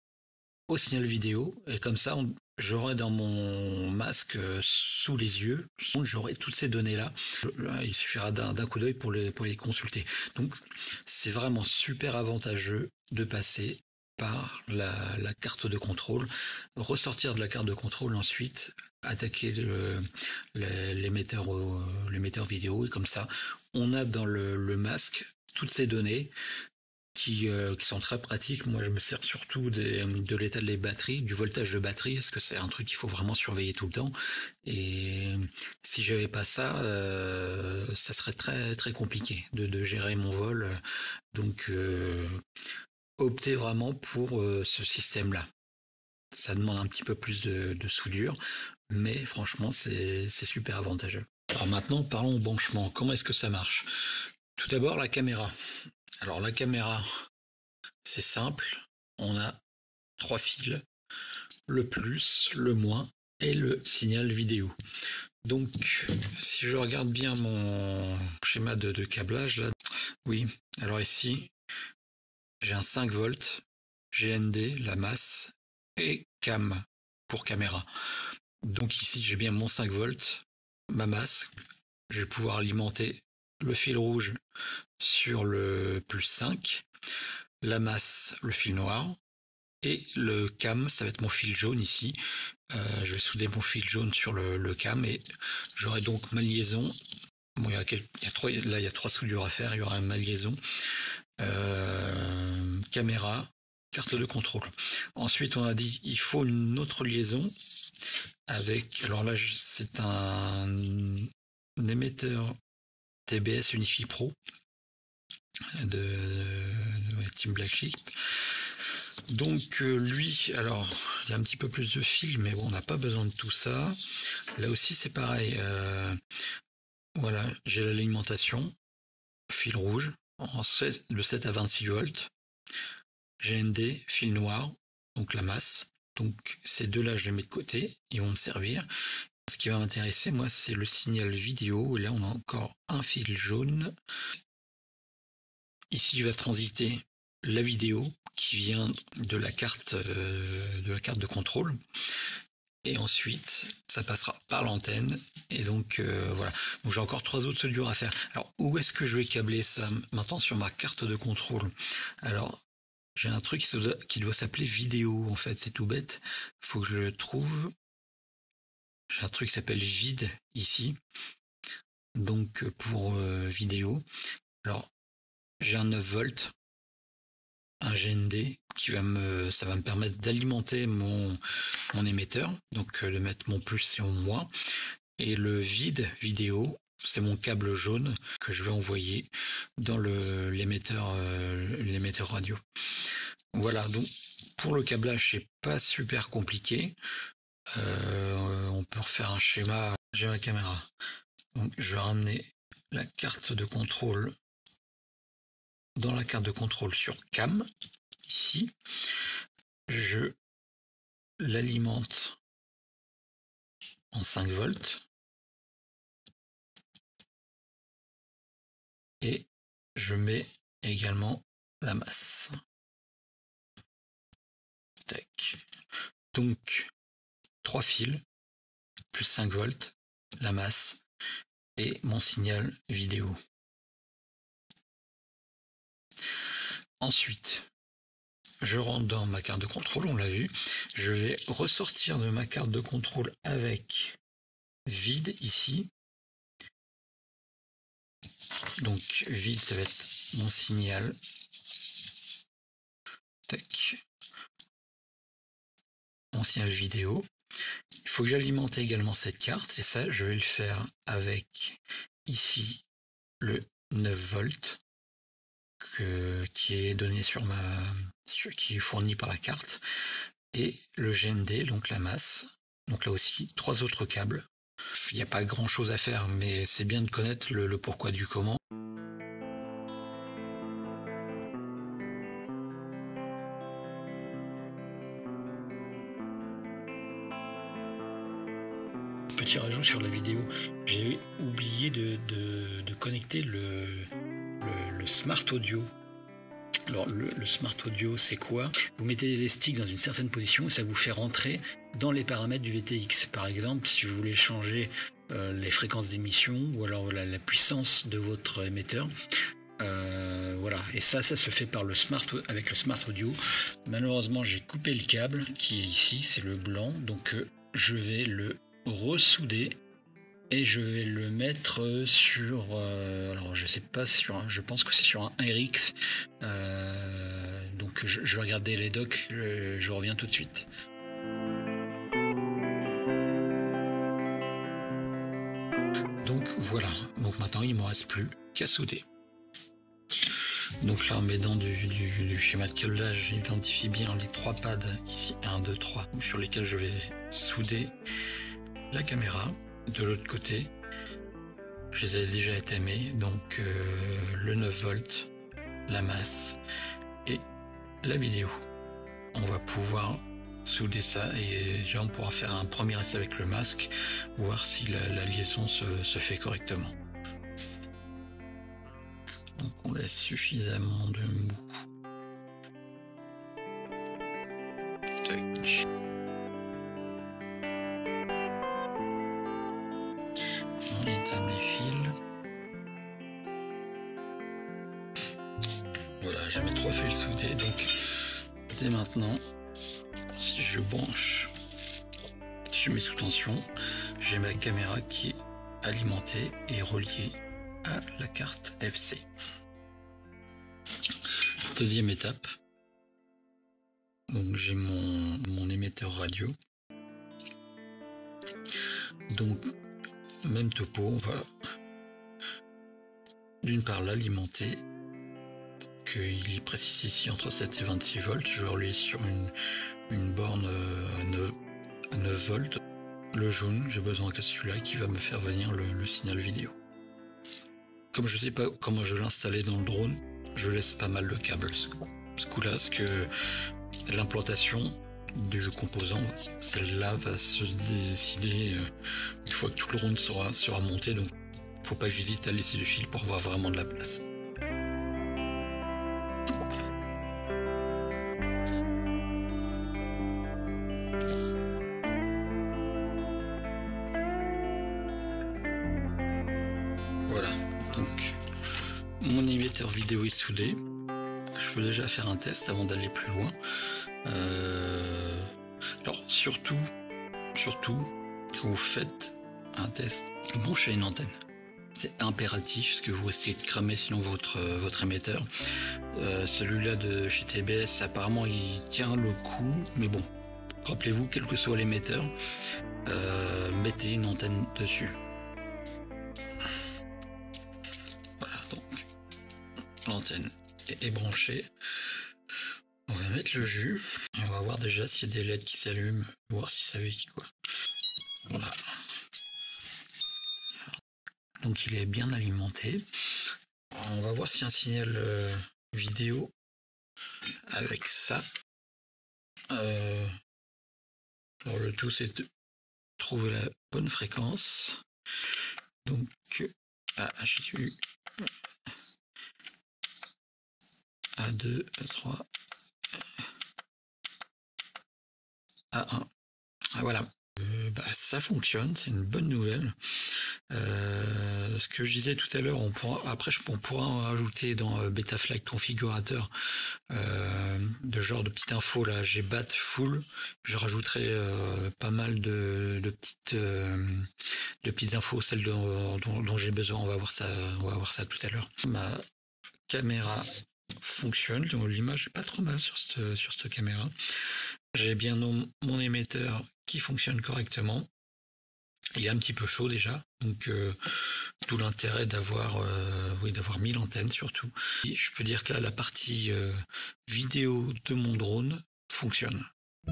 au signal vidéo, et comme ça, j'aurai dans mon masque euh, sous les yeux, j'aurai toutes ces données-là. Il suffira d'un coup d'œil pour les, pour les consulter. Donc, c'est vraiment super avantageux de passer par la, la carte de contrôle, ressortir de la carte de contrôle ensuite, attaquer l'émetteur l'émetteur vidéo, et comme ça, on a dans le, le masque toutes ces données Qui, euh, qui sont très pratiques. Moi, je me sers surtout des, de l'état des batteries, du voltage de batterie, parce que c'est un truc qu'il faut vraiment surveiller tout le temps. Et si j'avais pas ça, euh, ça serait très très compliqué de, de gérer mon vol. Donc, euh, opter vraiment pour euh, ce système-là. Ça demande un petit peu plus de, de soudure, mais franchement, c'est c'est super avantageux. Alors maintenant, parlons au branchement. Comment est-ce que ça marche? Tout d'abord, la caméra. Alors la caméra, c'est simple, on a trois fils, le plus, le moins et le signal vidéo. Donc si je regarde bien mon schéma de, de câblage, là, oui, alors ici j'ai un cinq volts, G N D, la masse, et cam pour caméra. Donc ici j'ai bien mon cinq volts, ma masse, je vais pouvoir alimenter le fil rouge sur le plus cinq, la masse, le fil noir, et le cam, ça va être mon fil jaune ici. Euh, je vais souder mon fil jaune sur le, le cam et j'aurai donc ma liaison. Bon, il y a quelques, il y a trois, là, il y a trois soudures à faire. Il y aura ma liaison, euh, caméra, carte de contrôle. Ensuite, on a dit il faut une autre liaison avec. Alors là, c'est un, un émetteur T B S Unifi Pro de, de, de Team Black Sheep. Donc euh, lui, alors il y a un petit peu plus de fil, mais bon, on n'a pas besoin de tout ça. Là aussi c'est pareil. Euh, voilà, j'ai l'alimentation, fil rouge, en sept, de sept à vingt-six volts. G N D, fil noir, donc la masse. Donc ces deux-là, je les mets de côté, ils vont me servir. Ce qui va m'intéresser, moi, c'est le signal vidéo. Et là, on a encore un fil jaune. Ici, il va transiter la vidéo qui vient de la carte euh, de la carte de contrôle, et ensuite ça passera par l'antenne, et donc euh, voilà. Donc j'ai encore trois autres soudures à faire. Alors où est-ce que je vais câbler ça maintenant sur ma carte de contrôle? Alors j'ai un truc qui doit, qui doit s'appeler vidéo, en fait, c'est tout bête, faut que je le trouve. J'ai un truc qui s'appelle vide ici, donc pour euh, vidéo. Alors j'ai un neuf volts, un G N D qui va me, ça va me permettre d'alimenter mon, mon émetteur, donc de mettre mon plus et mon moins. Et le vide vidéo, c'est mon câble jaune que je vais envoyer dans le l'émetteur euh, l'émetteur radio. Voilà, donc pour le câblage, c'est pas super compliqué. Euh, on peut refaire un schéma. J'ai ma caméra, donc je vais ramener la carte de contrôle dans la carte de contrôle sur cam, ici. Je l'alimente en cinq volts et je mets également la masse. Tac. Donc trois fils plus cinq volts, la masse et mon signal vidéo. Ensuite, je rentre dans ma carte de contrôle, on l'a vu. Je vais ressortir de ma carte de contrôle avec vide ici. Donc vide, ça va être mon signal. Tac. Mon signal vidéo. Il faut que j'alimente également cette carte, et ça, je vais le faire avec ici le neuf volts que, qui est donné sur ma, sur, qui est fourni par la carte, et le G N D, donc la masse. Donc là aussi, trois autres câbles. Il n'y a pas grand chose à faire, mais c'est bien de connaître le, le pourquoi du comment. Petit rajout sur la vidéo, j'ai oublié de, de, de connecter le, le, le Smart Audio. Alors le, le Smart Audio, c'est quoi? Vous mettez les sticks dans une certaine position et ça vous fait rentrer dans les paramètres du V T X. Par exemple, si vous voulez changer euh, les fréquences d'émission ou alors la, la puissance de votre émetteur, euh, voilà. Et ça, ça se fait par le Smart avec le Smart Audio. Malheureusement, j'ai coupé le câble qui est ici, c'est le blanc, donc euh, je vais le ressouder. Et je vais le mettre sur, euh, alors je sais pas sur, un, je pense que c'est sur un R X, euh, donc je, je vais regarder les docs, je, je reviens tout de suite. Donc voilà, donc maintenant il ne me reste plus qu'à souder. Donc là en m'aidant du, du, du schéma de câblage, j'identifie bien les trois pads, ici un, deux, trois, sur lesquels je vais souder la caméra. De l'autre côté, je les avais déjà étamés, donc euh, le neuf volts, la masse et la vidéo. On va pouvoir souder ça et déjà on pourra faire un premier essai avec le masque, voir si la, la liaison se, se fait correctement. Donc on laisse suffisamment de mou. Tac. On étame les fils. Voilà, j'ai mes trois fils soudés, donc dès maintenant, si je branche, je mets sous tension, j'ai ma caméra qui est alimentée et reliée à la carte F C. Deuxième étape, donc j'ai mon, mon émetteur radio. Donc même topo, on va d'une part l'alimenter, il est précisé ici entre sept et vingt-six volts, je relie sur une, une borne à neuf, à neuf volts. Le jaune, j'ai besoin que celui-là qui va me faire venir le, le signal vidéo. Comme je ne sais pas comment je vais l'installer dans le drone, je laisse pas mal de câbles ce coup-là, parce que l'implantation du composant, celle-là va se décider une fois que tout le drone sera, sera monté, donc faut pas que j'hésite à laisser du fil pour avoir vraiment de la place. Voilà, donc mon émetteur vidéo est soudé. Je peux déjà faire un test avant d'aller plus loin. Euh, alors surtout, surtout, quand vous faites un test, branchez une antenne. C'est impératif, parce que vous risquez de cramer sinon votre, votre émetteur. Euh, Celui-là de chez T B S, apparemment il tient le coup, mais bon, rappelez-vous, quel que soit l'émetteur, euh, mettez une antenne dessus. Voilà, donc l'antenne est branchée. On va mettre le jus, et on va voir déjà s'il y a des L E D qui s'allument, voir si ça vit quoi. Voilà. Donc il est bien alimenté. On va voir s'il y a un signal euh, vidéo avec ça. Euh, alors le tout c'est de trouver la bonne fréquence. Donc ah, j'ai eu A deux, A trois, A un. Ah, voilà. Euh, bah, ça fonctionne, c'est une bonne nouvelle. Euh, ce que je disais tout à l'heure, on pourra, après on pourra en rajouter dans euh, Betaflight configurateur euh, de genre de petites infos là, j'ai bat full, je rajouterai euh, pas mal de, de petites euh, de petites infos, celles dont, dont, dont j'ai besoin. On va voir ça, on va voir ça tout à l'heure. Ma caméra fonctionne, l'image est pas trop mal sur cette sur cette caméra. j'ai bien mon, mon émetteur qui fonctionne correctement. Il est un petit peu chaud déjà, donc euh, d'où l'intérêt d'avoir euh, oui, d'avoir mis l'antenne surtout. Et je peux dire que là, la partie euh, vidéo de mon drone fonctionne.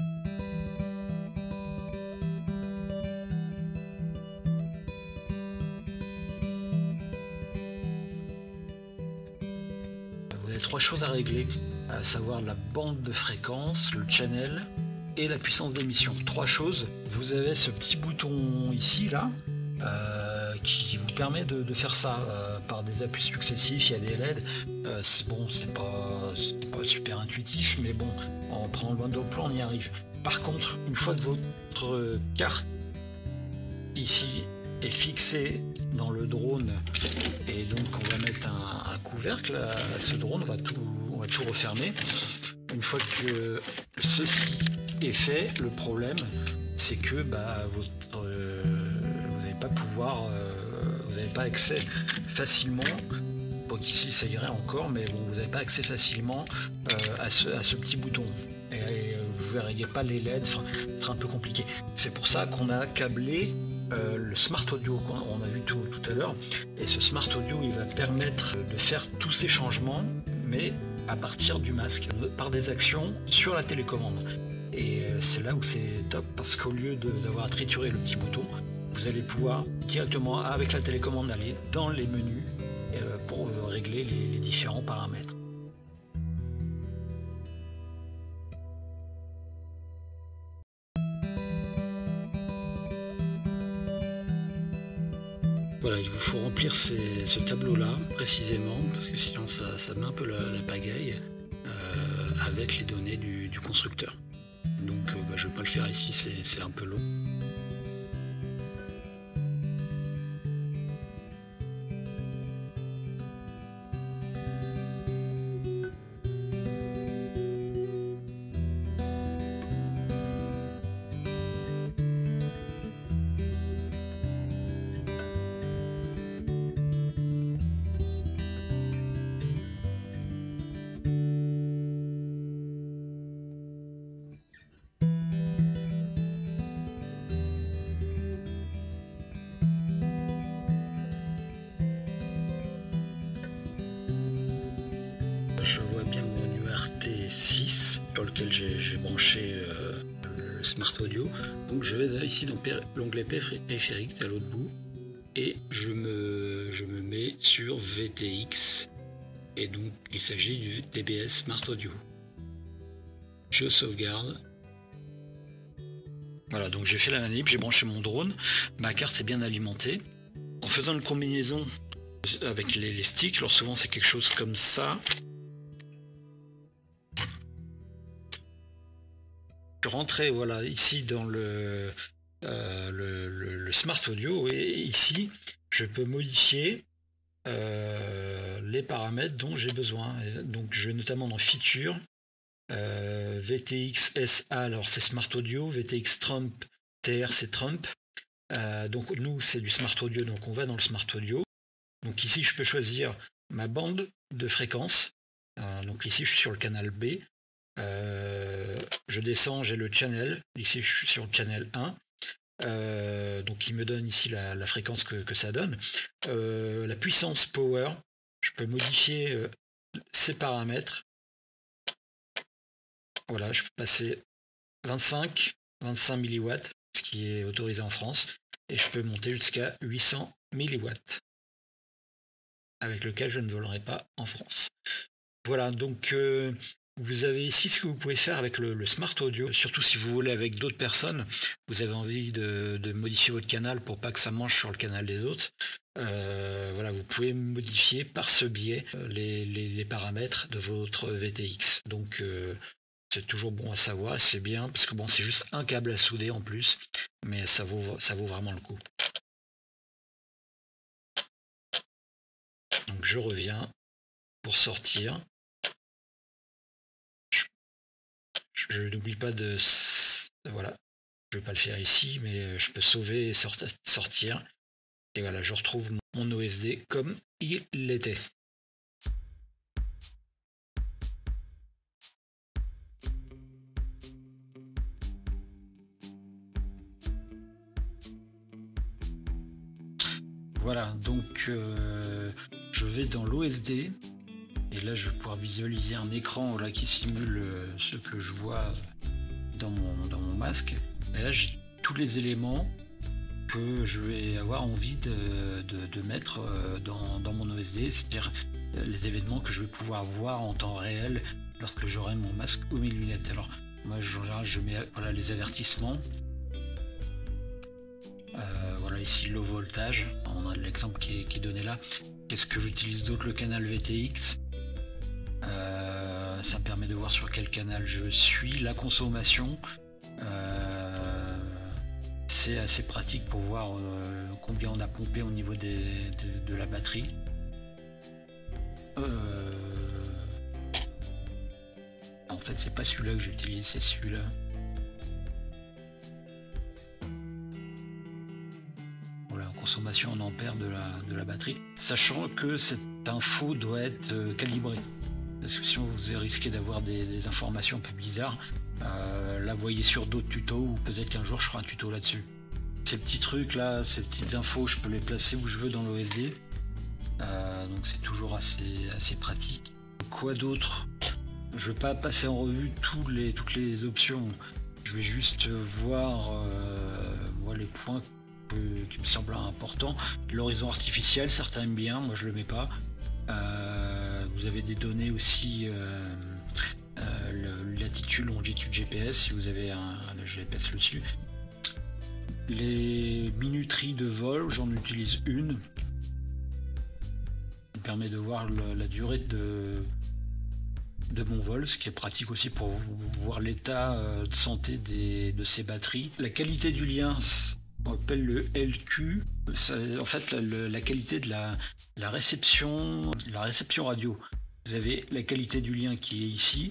Vous avez trois choses à régler, à savoir la bande de fréquence, le channel et la puissance d'émission. Trois choses. Vous avez ce petit bouton ici, là, euh, qui vous permet de, de faire ça euh, par des appuis successifs. Il y a des L E D. Euh, c'est bon, c'est pas, c'est pas super intuitif, mais bon, en prenant le bon plan, on y arrive. Par contre, une fois que votre carte ici est fixée dans le drone, et donc on va mettre un, un couvercle à, à ce drone, on va tout, on va tout refermer. Une fois que ceci est fait, le problème c'est que bah, votre, euh, vous n'allez pas pouvoir, euh, vous n'avez pas accès facilement. Bon, ici ça irait encore, mais bon, vous n'avez pas accès facilement euh, à, ce, à ce petit bouton. Et, et vous ne verriez pas les L E D, enfin, ce sera un peu compliqué. C'est pour ça qu'on a câblé euh, le Smart Audio qu'on a vu tout, tout à l'heure. Et ce Smart Audio, il va permettre de faire tous ces changements, mais à partir du masque, par des actions sur la télécommande. Et c'est là où c'est top, parce qu'au lieu d'avoir à triturer le petit bouton, vous allez pouvoir directement avec la télécommande aller dans les menus euh, pour régler les, les différents paramètres. Voilà, il vous faut remplir ces, ce tableau-là précisément, parce que sinon ça, ça met un peu la, la pagaille euh, avec les données du, du constructeur. Donc euh, bah, je ne vais pas le faire ici, c'est un peu long. Je vois bien mon U R T six sur lequel j'ai branché euh, le Smart Audio. Donc je vais ici dans l'onglet périphérique à l'autre bout et je me, je me mets sur V T X et donc il s'agit du T B S Smart Audio. Je sauvegarde. Voilà, donc j'ai fait la manip, j'ai branché mon drone, ma carte est bien alimentée. En faisant une combinaison avec les, les sticks, alors souvent c'est quelque chose comme ça. Je rentrais voilà, ici dans le, euh, le, le, le Smart Audio et ici je peux modifier euh, les paramètres dont j'ai besoin. Et donc je vais notamment dans Feature, euh, V T X S A, alors c'est Smart Audio, V T X Trump, T R c'est Trump. Euh, donc nous c'est du Smart Audio, donc on va dans le Smart Audio. Donc ici je peux choisir ma bande de fréquence. Euh, donc ici je suis sur le canal B. Euh, je descends, j'ai le channel, ici je suis sur le channel un, euh, donc il me donne ici la, la fréquence que, que ça donne. Euh, la puissance power, je peux modifier euh, ces paramètres. Voilà, je peux passer vingt-cinq, vingt-cinq milliwatts, ce qui est autorisé en France, et je peux monter jusqu'à huit cents milliwatts, avec lequel je ne volerai pas en France. Voilà, donc euh, vous avez ici ce que vous pouvez faire avec le, le Smart Audio, surtout si vous voulez avec d'autres personnes, vous avez envie de, de modifier votre canal pour pas que ça mange sur le canal des autres. Euh, voilà, vous pouvez modifier par ce biais les, les, les paramètres de votre V T X. Donc euh, c'est toujours bon à savoir, c'est bien, parce que bon, c'est juste un câble à souder en plus, mais ça vaut, ça vaut vraiment le coup. Donc je reviens pour sortir. Je n'oublie pas de... Voilà, je ne vais pas le faire ici, mais je peux sauver et sortir. Et voilà, je retrouve mon O S D comme il l'était. Voilà, donc euh, je vais dans l'O S D et là je vais pouvoir visualiser un écran là, qui simule ce que je vois dans mon, dans mon masque. Et là j'ai tous les éléments que je vais avoir envie de, de, de mettre dans, dans mon O S D, c'est-à-dire les événements que je vais pouvoir voir en temps réel lorsque j'aurai mon masque ou mes lunettes. Alors moi je, je mets voilà, les avertissements. Euh, voilà ici le voltage, on a l'exemple qui est, qui est donné là. Qu'est-ce que j'utilise d'autre? Le canal V T X, euh, ça me permet de voir sur quel canal je suis. La consommation, euh, c'est assez pratique pour voir euh, combien on a pompé au niveau des, de, de la batterie. Euh, en fait c'est pas celui-là que j'utilise, c'est celui-là. Consommation en ampères de la, de la batterie, sachant que cette info doit être euh, calibrée, parce que sinon vous risquez d'avoir des, des informations un peu bizarres. Euh, la voyez sur d'autres tutos, ou peut-être qu'un jour je ferai un tuto là-dessus. Ces petits trucs là, ces petites infos, je peux les placer où je veux dans l'O S D, euh, donc c'est toujours assez, assez pratique. Quoi d'autre? Je vais pas passer en revue tous les, toutes les options, je vais juste voir euh, moi, les points qui me semble important. L'horizon artificiel, certains aiment bien, moi je le mets pas. Euh, vous avez des données aussi, euh, euh, latitude, longitude G P S si vous avez un, un G P S dessus. Les minuteries de vol, j'en utilise une. Ça permet de voir le, la durée de, de mon vol, ce qui est pratique aussi pour voir l'état de santé des, de ces batteries. La qualité du lien, on appelle le L Q, ça, en fait la, la qualité de la, la réception la réception radio. Vous avez la qualité du lien qui est ici,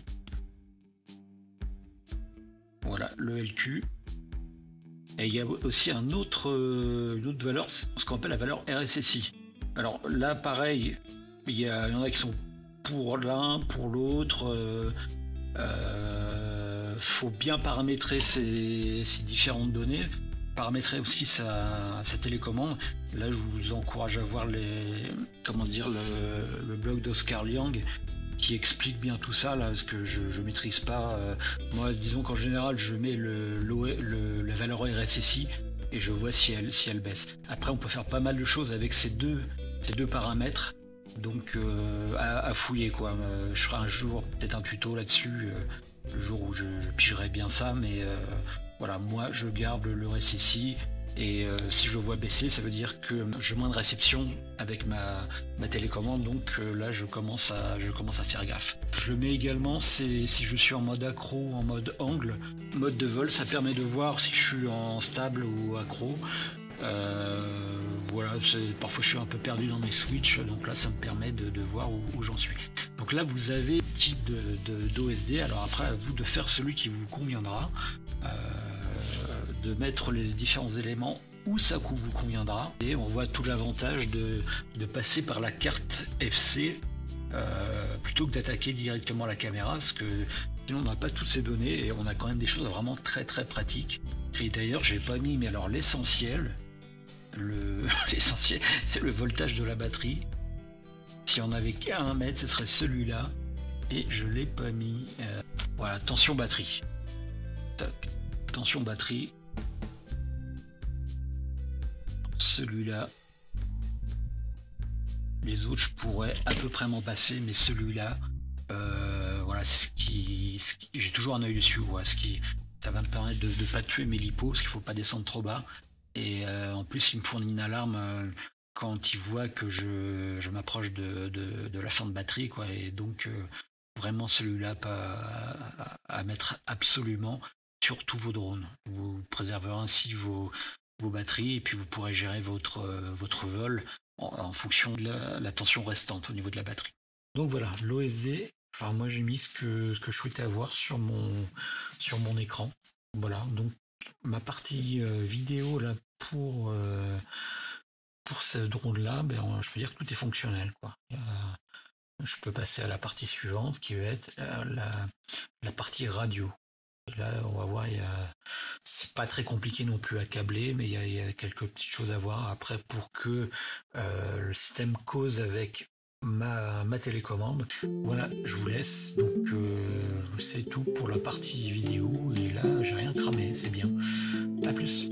voilà le L Q, et il y a aussi un autre, une autre valeur, ce qu'on appelle la valeur R S S I. Alors là pareil, il y, a, il y en a qui sont pour l'un, pour l'autre, euh, euh, faut bien paramétrer ces, ces différentes données. Paramétrer aussi sa, sa télécommande. Là je vous encourage à voir les, comment dire, le, le blog d'Oscar Liang qui explique bien tout ça là, parce que je, je maîtrise pas. Euh, moi disons qu'en général je mets le, le, le, la valeur R S S I et je vois si elle, si elle baisse. Après on peut faire pas mal de choses avec ces deux, ces deux paramètres, donc euh, à, à fouiller quoi. Euh, je ferai un jour peut-être un tuto là-dessus, euh, le jour où je, je pigerai bien ça, mais euh, voilà, moi je garde le R S S I et euh, si je vois baisser, ça veut dire que j'ai moins de réception avec ma, ma télécommande, donc euh, là je commence, à, je commence à faire gaffe. Je le mets également, c'est si je suis en mode accro ou en mode angle. Mode de vol, ça permet de voir si je suis en stable ou accro. Euh, voilà, parfois je suis un peu perdu dans mes switches, donc là ça me permet de, de voir où, où j'en suis. Donc là vous avez type de, de, d'O S D, alors après à vous de faire celui qui vous conviendra, euh, de mettre les différents éléments où ça vous conviendra, et on voit tout l'avantage de, de passer par la carte F C euh, plutôt que d'attaquer directement la caméra, parce que sinon on n'a pas toutes ces données et on a quand même des choses vraiment très très pratiques. Et d'ailleurs j'ai pas mis, mais alors l'essentiel, le l'essentiel c'est le voltage de la batterie. Si on avait qu'à un mètre, ce serait celui-là, et je l'ai pas mis. Euh, voilà, tension batterie. Tac. Tension batterie. Celui-là. Les autres, je pourrais à peu près m'en passer, mais celui-là, euh, voilà, ce qui, ce qui j'ai toujours un œil dessus. Voilà, ce qui, ça va me permettre de ne pas tuer mes lipos, parce qu'il faut pas descendre trop bas. Et euh, en plus, il me fournit une alarme euh, quand il voit que je, je m'approche de, de, de la fin de batterie, quoi. Et donc, euh, vraiment celui-là à, à, à mettre absolument sur tous vos drones. Vous préserverez ainsi vos, vos batteries, et puis vous pourrez gérer votre, euh, votre vol en, en fonction de la, la tension restante au niveau de la batterie. Donc voilà, l'O S D, enfin moi j'ai mis ce que, ce que je souhaitais avoir sur mon, sur mon écran. Voilà, donc ma partie euh, vidéo là pour, euh, pour ce drone là, ben, je peux dire que tout est fonctionnel, quoi. Euh, je peux passer à la partie suivante qui va être euh, la, la partie radio. Là, on va voir, il y a, c'est pas très compliqué non plus à câbler, mais il y a, il y a quelques petites choses à voir. Après, pour que euh, le système cause avec ma, ma télécommande. Voilà, je vous laisse. Donc, euh, c'est tout pour la partie vidéo. Et là, j'ai rien cramé, c'est bien. À plus.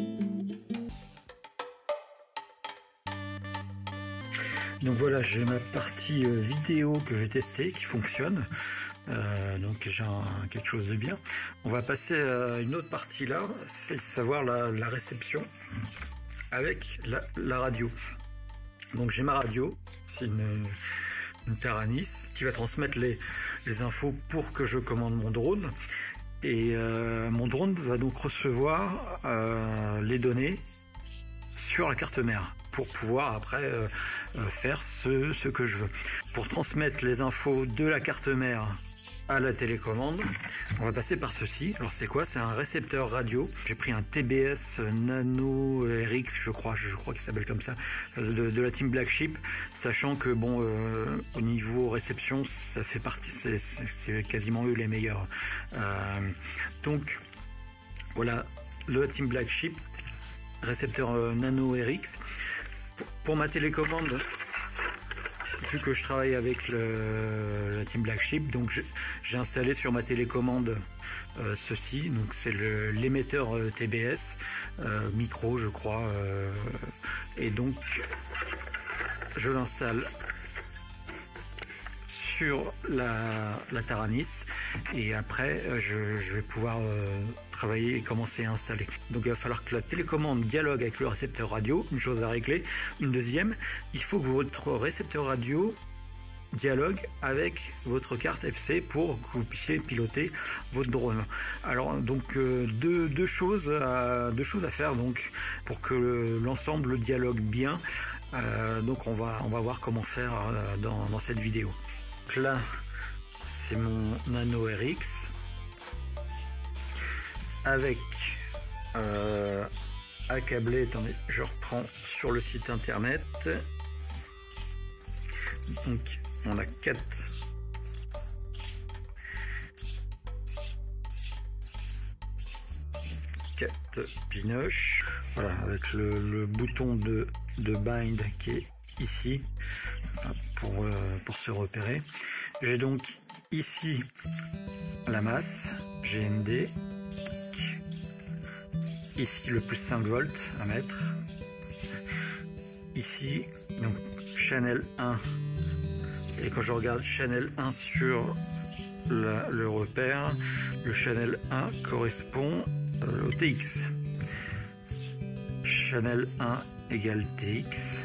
Donc voilà, j'ai ma partie vidéo que j'ai testée qui fonctionne. Euh, donc j'ai un, quelque chose de bien. On va passer à une autre partie là, c'est savoir la, la réception avec la, la radio. Donc j'ai ma radio, c'est une, une Taranis qui va transmettre les, les infos pour que je commande mon drone. Et euh, mon drone va donc recevoir euh, les données sur la carte mère pour pouvoir après euh, faire ce, ce que je veux. Pour transmettre les infos de la carte mère à la télécommande, on va passer par ceci. Alors c'est quoi? C'est un récepteur radio. J'ai pris un T B S Nano R X, je crois, je crois qu'il s'appelle comme ça, de, de la team Black Sheep, sachant que bon, euh, au niveau réception, ça fait partie, c'est quasiment eux les meilleurs. Euh, donc voilà, le team Black Sheep, récepteur euh, Nano R X. Pour, pour ma télécommande, vu que je travaille avec le, la team Black Sheep, donc j'ai installé sur ma télécommande euh, ceci. Donc c'est l'émetteur euh, T B S euh, micro, je crois, euh, et donc je l'installe sur la, la Taranis et après je, je vais pouvoir euh, travailler et commencer à installer. Donc il va falloir que la télécommande dialogue avec le récepteur radio, une chose à régler. Une deuxième, il faut que votre récepteur radio dialogue avec votre carte F C pour que vous puissiez piloter votre drone. Alors donc euh, deux, deux choses à, deux choses à faire donc pour que l'ensemble dialogue bien. Euh, donc on va on va voir comment faire euh, dans, dans cette vidéo. Donc là c'est mon Nano R X avec euh, à câbler. Attendez, je reprends sur le site internet. Donc on a quatre quatre pinoches, voilà, avec le, le bouton de, de bind qui est ici pour, euh, pour se repérer. J'ai donc ici la masse G N D, ici le plus cinq volts à mettre, ici donc channel un. Et quand je regarde channel un sur la, le repère, le channel un correspond euh, au T X. Channel un égale T X.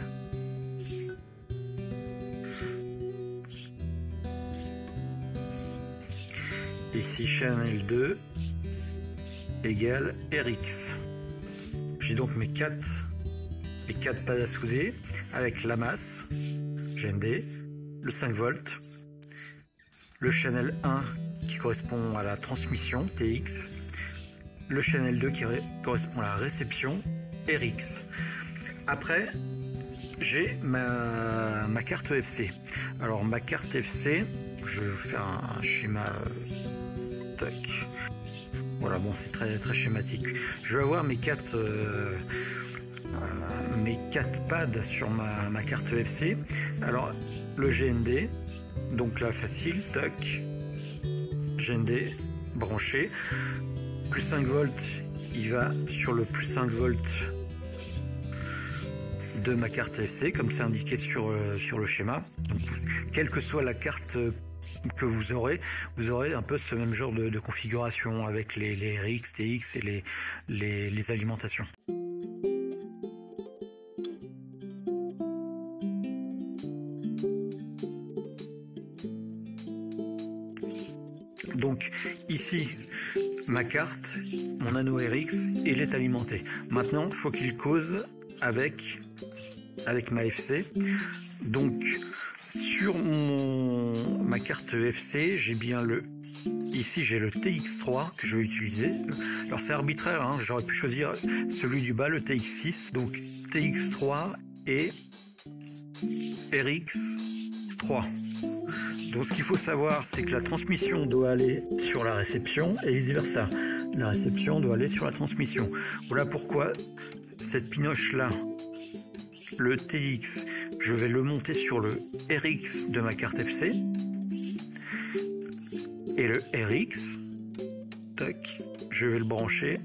Ici channel deux égale R X. J'ai donc mes quatre, mes quatre pads à souder avec la masse G N D, le cinq volts, le channel un qui correspond à la transmission T X, le channel deux qui correspond à la réception R X. Après j'ai ma, ma carte F C. Alors ma carte F C, je vais vous faire un, un schéma euh, tac. Voilà, bon, c'est très très schématique. Je vais avoir mes quatre euh, euh, mes quatre pads sur ma, ma carte F C. Alors le G N D, donc là facile, tac, G N D branché, plus cinq volts, il va sur le plus cinq volts de ma carte F C, comme c'est indiqué sur, euh, sur le schéma. Donc, quelle que soit la carte que vous aurez, vous aurez un peu ce même genre de, de configuration avec les, les R X, T X et les, les, les alimentations. Donc ici ma carte, mon Nano R X, il est alimenté. Maintenant il faut qu'il cause avec avec ma F C. Donc sur mon ma carte F C, j'ai bien le ici j'ai le T X trois que je vais utiliser. Alors c'est arbitraire, hein, j'aurais pu choisir celui du bas, le T X six. Donc T X trois et R X trois. Donc ce qu'il faut savoir, c'est que la transmission doit aller sur la réception et vice versa. la réception doit aller sur la transmission. Voilà pourquoi cette pinoche là, le T X, je vais le monter sur le R X de ma carte F C, et le R X, tac, je vais le brancher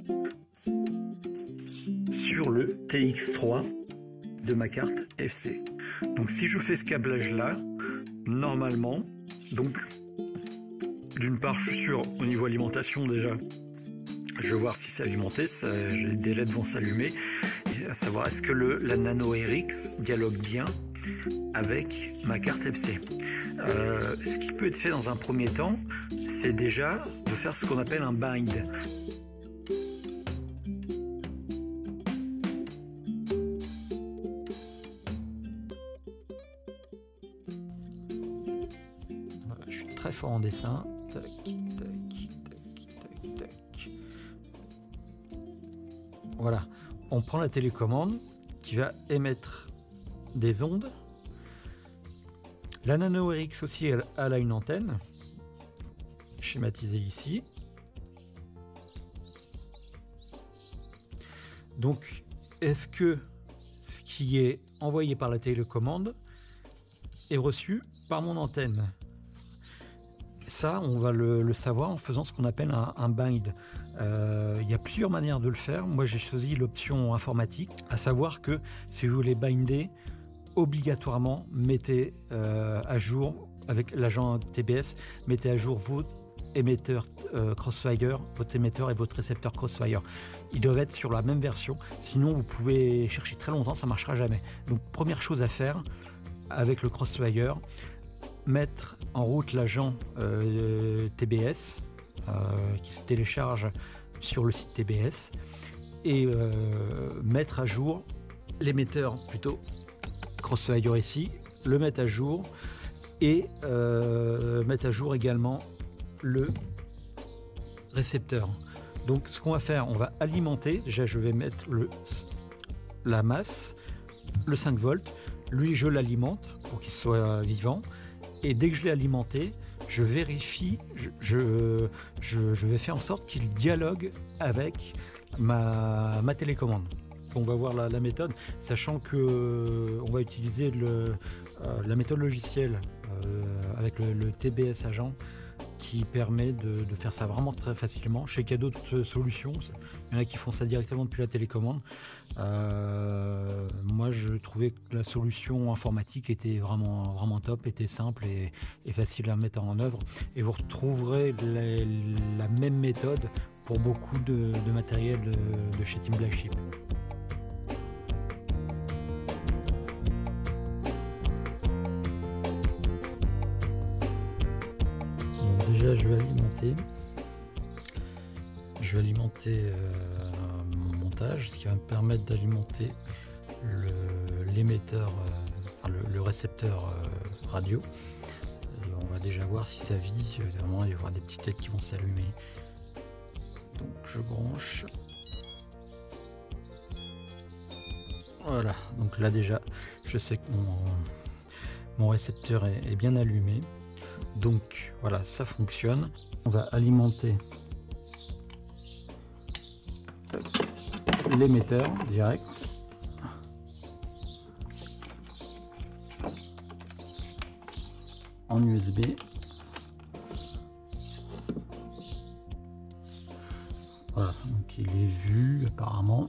sur le T X trois de ma carte F C. Donc si je fais ce câblage là, normalement, donc d'une part je suis sûr au niveau alimentation déjà, je vais voir si c'est alimenté, ça, les L E D vont s'allumer, à savoir est-ce que le, la Nano R X dialogue bien avec ma carte F C. Euh, ce qui peut être fait dans un premier temps, c'est déjà de faire ce qu'on appelle un bind. Voilà, je suis très fort en dessin. Tac, tac, tac, tac, tac. Voilà, on prend la télécommande qui va émettre des ondes. La Nano R X aussi, elle, elle a une antenne, schématisée ici. Donc, est-ce que ce qui est envoyé par la télécommande est reçu par mon antenne? Ça, on va le, le savoir en faisant ce qu'on appelle un, un bind. Euh, il y a plusieurs manières de le faire. Moi, j'ai choisi l'option informatique, à savoir que si vous voulez binder, obligatoirement mettez euh, à jour avec l'agent T B S, mettez à jour vos émetteurs euh, Crossfire, votre émetteur et votre récepteur Crossfire. Ils doivent être sur la même version, sinon vous pouvez chercher très longtemps, ça ne marchera jamais. Donc première chose à faire avec le Crossfire, mettre en route l'agent euh, T B S euh, qui se télécharge sur le site T B S et euh, mettre à jour l'émetteur plutôt Crossfire ici, le mettre à jour et euh, mettre à jour également le récepteur. Donc ce qu'on va faire, on va alimenter, déjà je vais mettre le, la masse, le cinq volts, lui je l'alimente pour qu'il soit vivant et dès que je l'ai alimenté, je vérifie, je, je, je, je vais faire en sorte qu'il dialogue avec ma, ma télécommande. On va voir la, la méthode, sachant que euh, on va utiliser le, euh, la méthode logicielle euh, avec le, le T B S agent qui permet de, de faire ça vraiment très facilement. Je sais qu'il y a d'autres solutions, il y en a qui font ça directement depuis la télécommande. Euh, moi je trouvais que la solution informatique était vraiment, vraiment top, était simple et, et facile à mettre en œuvre. Et vous retrouverez la, la même méthode pour beaucoup de, de matériel de, de chez Team Black Sheep. Déjà, je vais alimenter, je vais alimenter euh, mon montage, ce qui va me permettre d'alimenter l'émetteur, euh, enfin, le, le récepteur euh, radio. Et on va déjà voir si ça vit. Évidemment, il va y avoir des petites têtes qui vont s'allumer. Donc, je branche. Voilà. Donc là déjà, je sais que mon, mon récepteur est, est bien allumé. Donc voilà, ça fonctionne. On va alimenter l'émetteur direct. En U S B. Voilà, donc il est vu apparemment.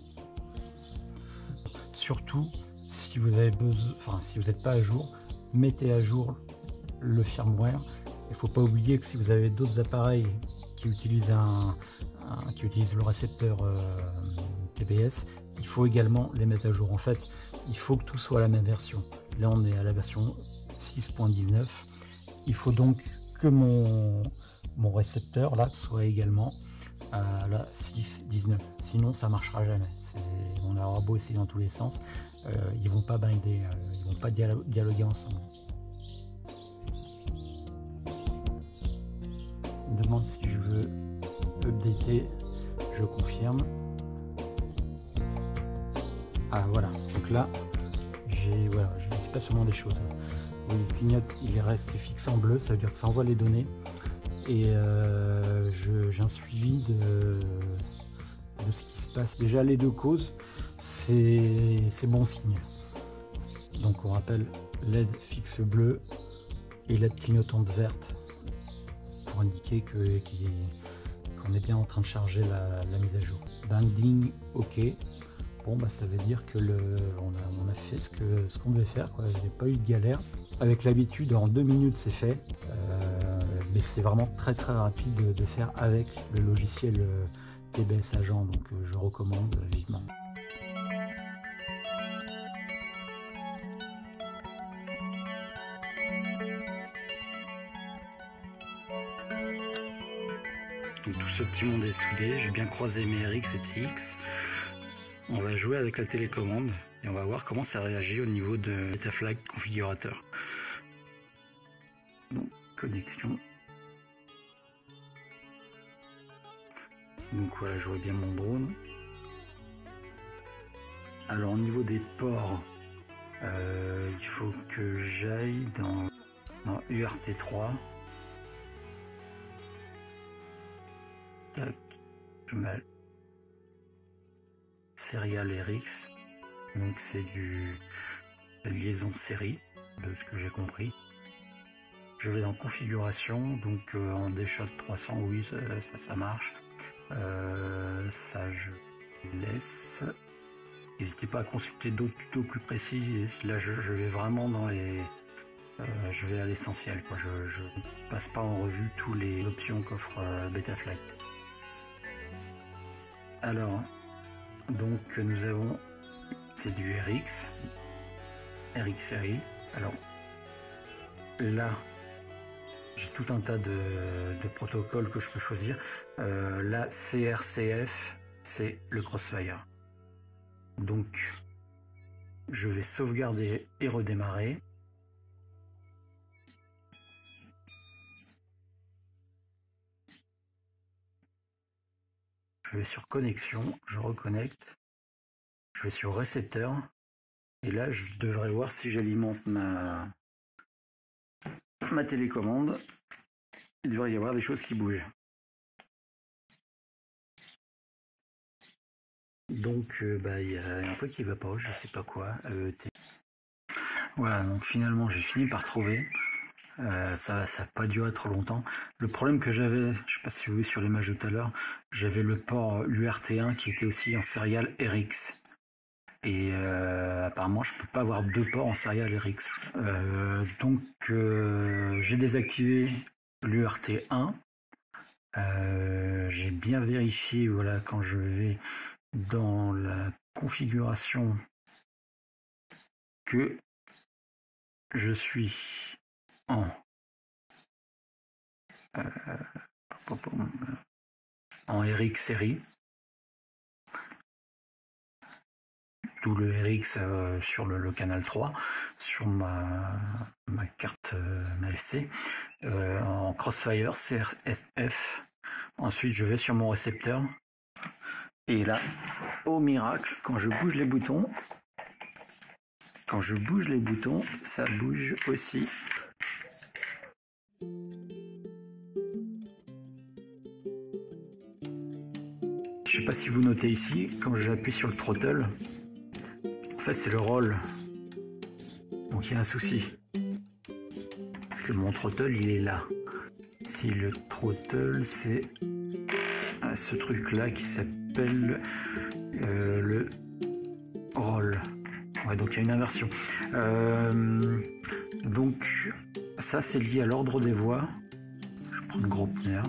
Surtout si vous avez besoin, enfin si vous n'êtes pas à jour, mettez à jour le firmware. Il ne faut pas oublier que si vous avez d'autres appareils qui utilisent, un, un, qui utilisent le récepteur euh, T B S, il faut également les mettre à jour. En fait, il faut que tout soit à la même version. Là, on est à la version six point dix-neuf. Il faut donc que mon, mon récepteur là soit également à la six point dix-neuf. Sinon, ça ne marchera jamais. On aura beau essayer dans tous les sens, euh, ils ne vont pas binder, euh, ils vont pas dialo dialoguer ensemble. On me demande si je veux updater, je confirme. Ah voilà, donc là j'ai voilà, il se passe seulement des choses. Il clignote, il reste fixe en bleu, ça veut dire que ça envoie les données. et euh, j'ai un suivi de, de ce qui se passe. Déjà les deux causes, c'est bon signe. Donc on rappelle L E D fixe bleu et L E D clignotante verte pour indiquer que qu'on est bien en train de charger la, la mise à jour. Binding OK. Bon bah ça veut dire que le, on, a, on a fait ce que ce qu'on devait faire, quoi. J'ai pas eu de galère. Avec l'habitude en deux minutes c'est fait, euh, mais c'est vraiment très très rapide de, de faire avec le logiciel T B S Agent, donc euh, je recommande vivement. Donc tout ce petit monde est soudé, j'ai bien croisé mes R X et T X. On va jouer avec la télécommande et on va voir comment ça réagit au niveau de Betaflag configurateur. Donc, connexion. Donc voilà, je vois bien mon drone. Alors au niveau des ports, euh, il faut que j'aille dans, dans U R T trois. Tac, je mets Serial R X, donc c'est du de liaison série, de ce que j'ai compris. Je vais dans configuration, donc euh, en D shot trois cents, oui, ça, ça, ça marche. Euh, ça je laisse. N'hésitez pas à consulter d'autres tutos plus précis. Là je, je vais vraiment dans les euh, je vais à l'essentiel, quoi. Je, je passe pas en revue tous les options qu'offre euh, Betaflag. Alors donc nous avons, c'est du R X, R X série. Alors là, j'ai tout un tas de, de protocoles que je peux choisir. Euh, là, C R C F, c'est le Crossfire. Donc, je vais sauvegarder et redémarrer. Je vais sur connexion, je reconnecte. Je vais sur récepteur. Et là, je devrais voir si j'alimente ma, ma télécommande. Il devrait y avoir des choses qui bougent. Donc, euh, bah, il y a un truc qui va pas, je sais pas quoi. Euh, voilà, donc finalement, j'ai fini par trouver. Euh, ça ça n'a pas duré trop longtemps. Le problème que j'avais, je sais pas si vous voyez sur l'image de tout à l'heure, j'avais le port U R T un qui était aussi en serial R X. Et euh, apparemment, je peux pas avoir deux ports en serial R X. Euh, donc, euh, j'ai désactivé l'U R T un. Euh, j'ai bien vérifié, voilà, quand je vais dans la configuration, que je suis en euh, en R X série, d'où le R X euh, sur le, le canal trois, sur ma, ma carte euh, ma F C, euh, en Crossfire C R S F. Ensuite, je vais sur mon récepteur. Et là, au miracle, quand je bouge les boutons, quand je bouge les boutons, ça bouge aussi. Je sais pas si vous notez ici, quand j'appuie sur le throttle, en fait c'est le roll. Donc il y a un souci. Parce que mon throttle il est là. Si le throttle c'est ce truc là qui s'appelle euh, le roll. Ouais, donc il y a une inversion. Euh, donc ça c'est lié à l'ordre des voies. Je prends le gros pneu.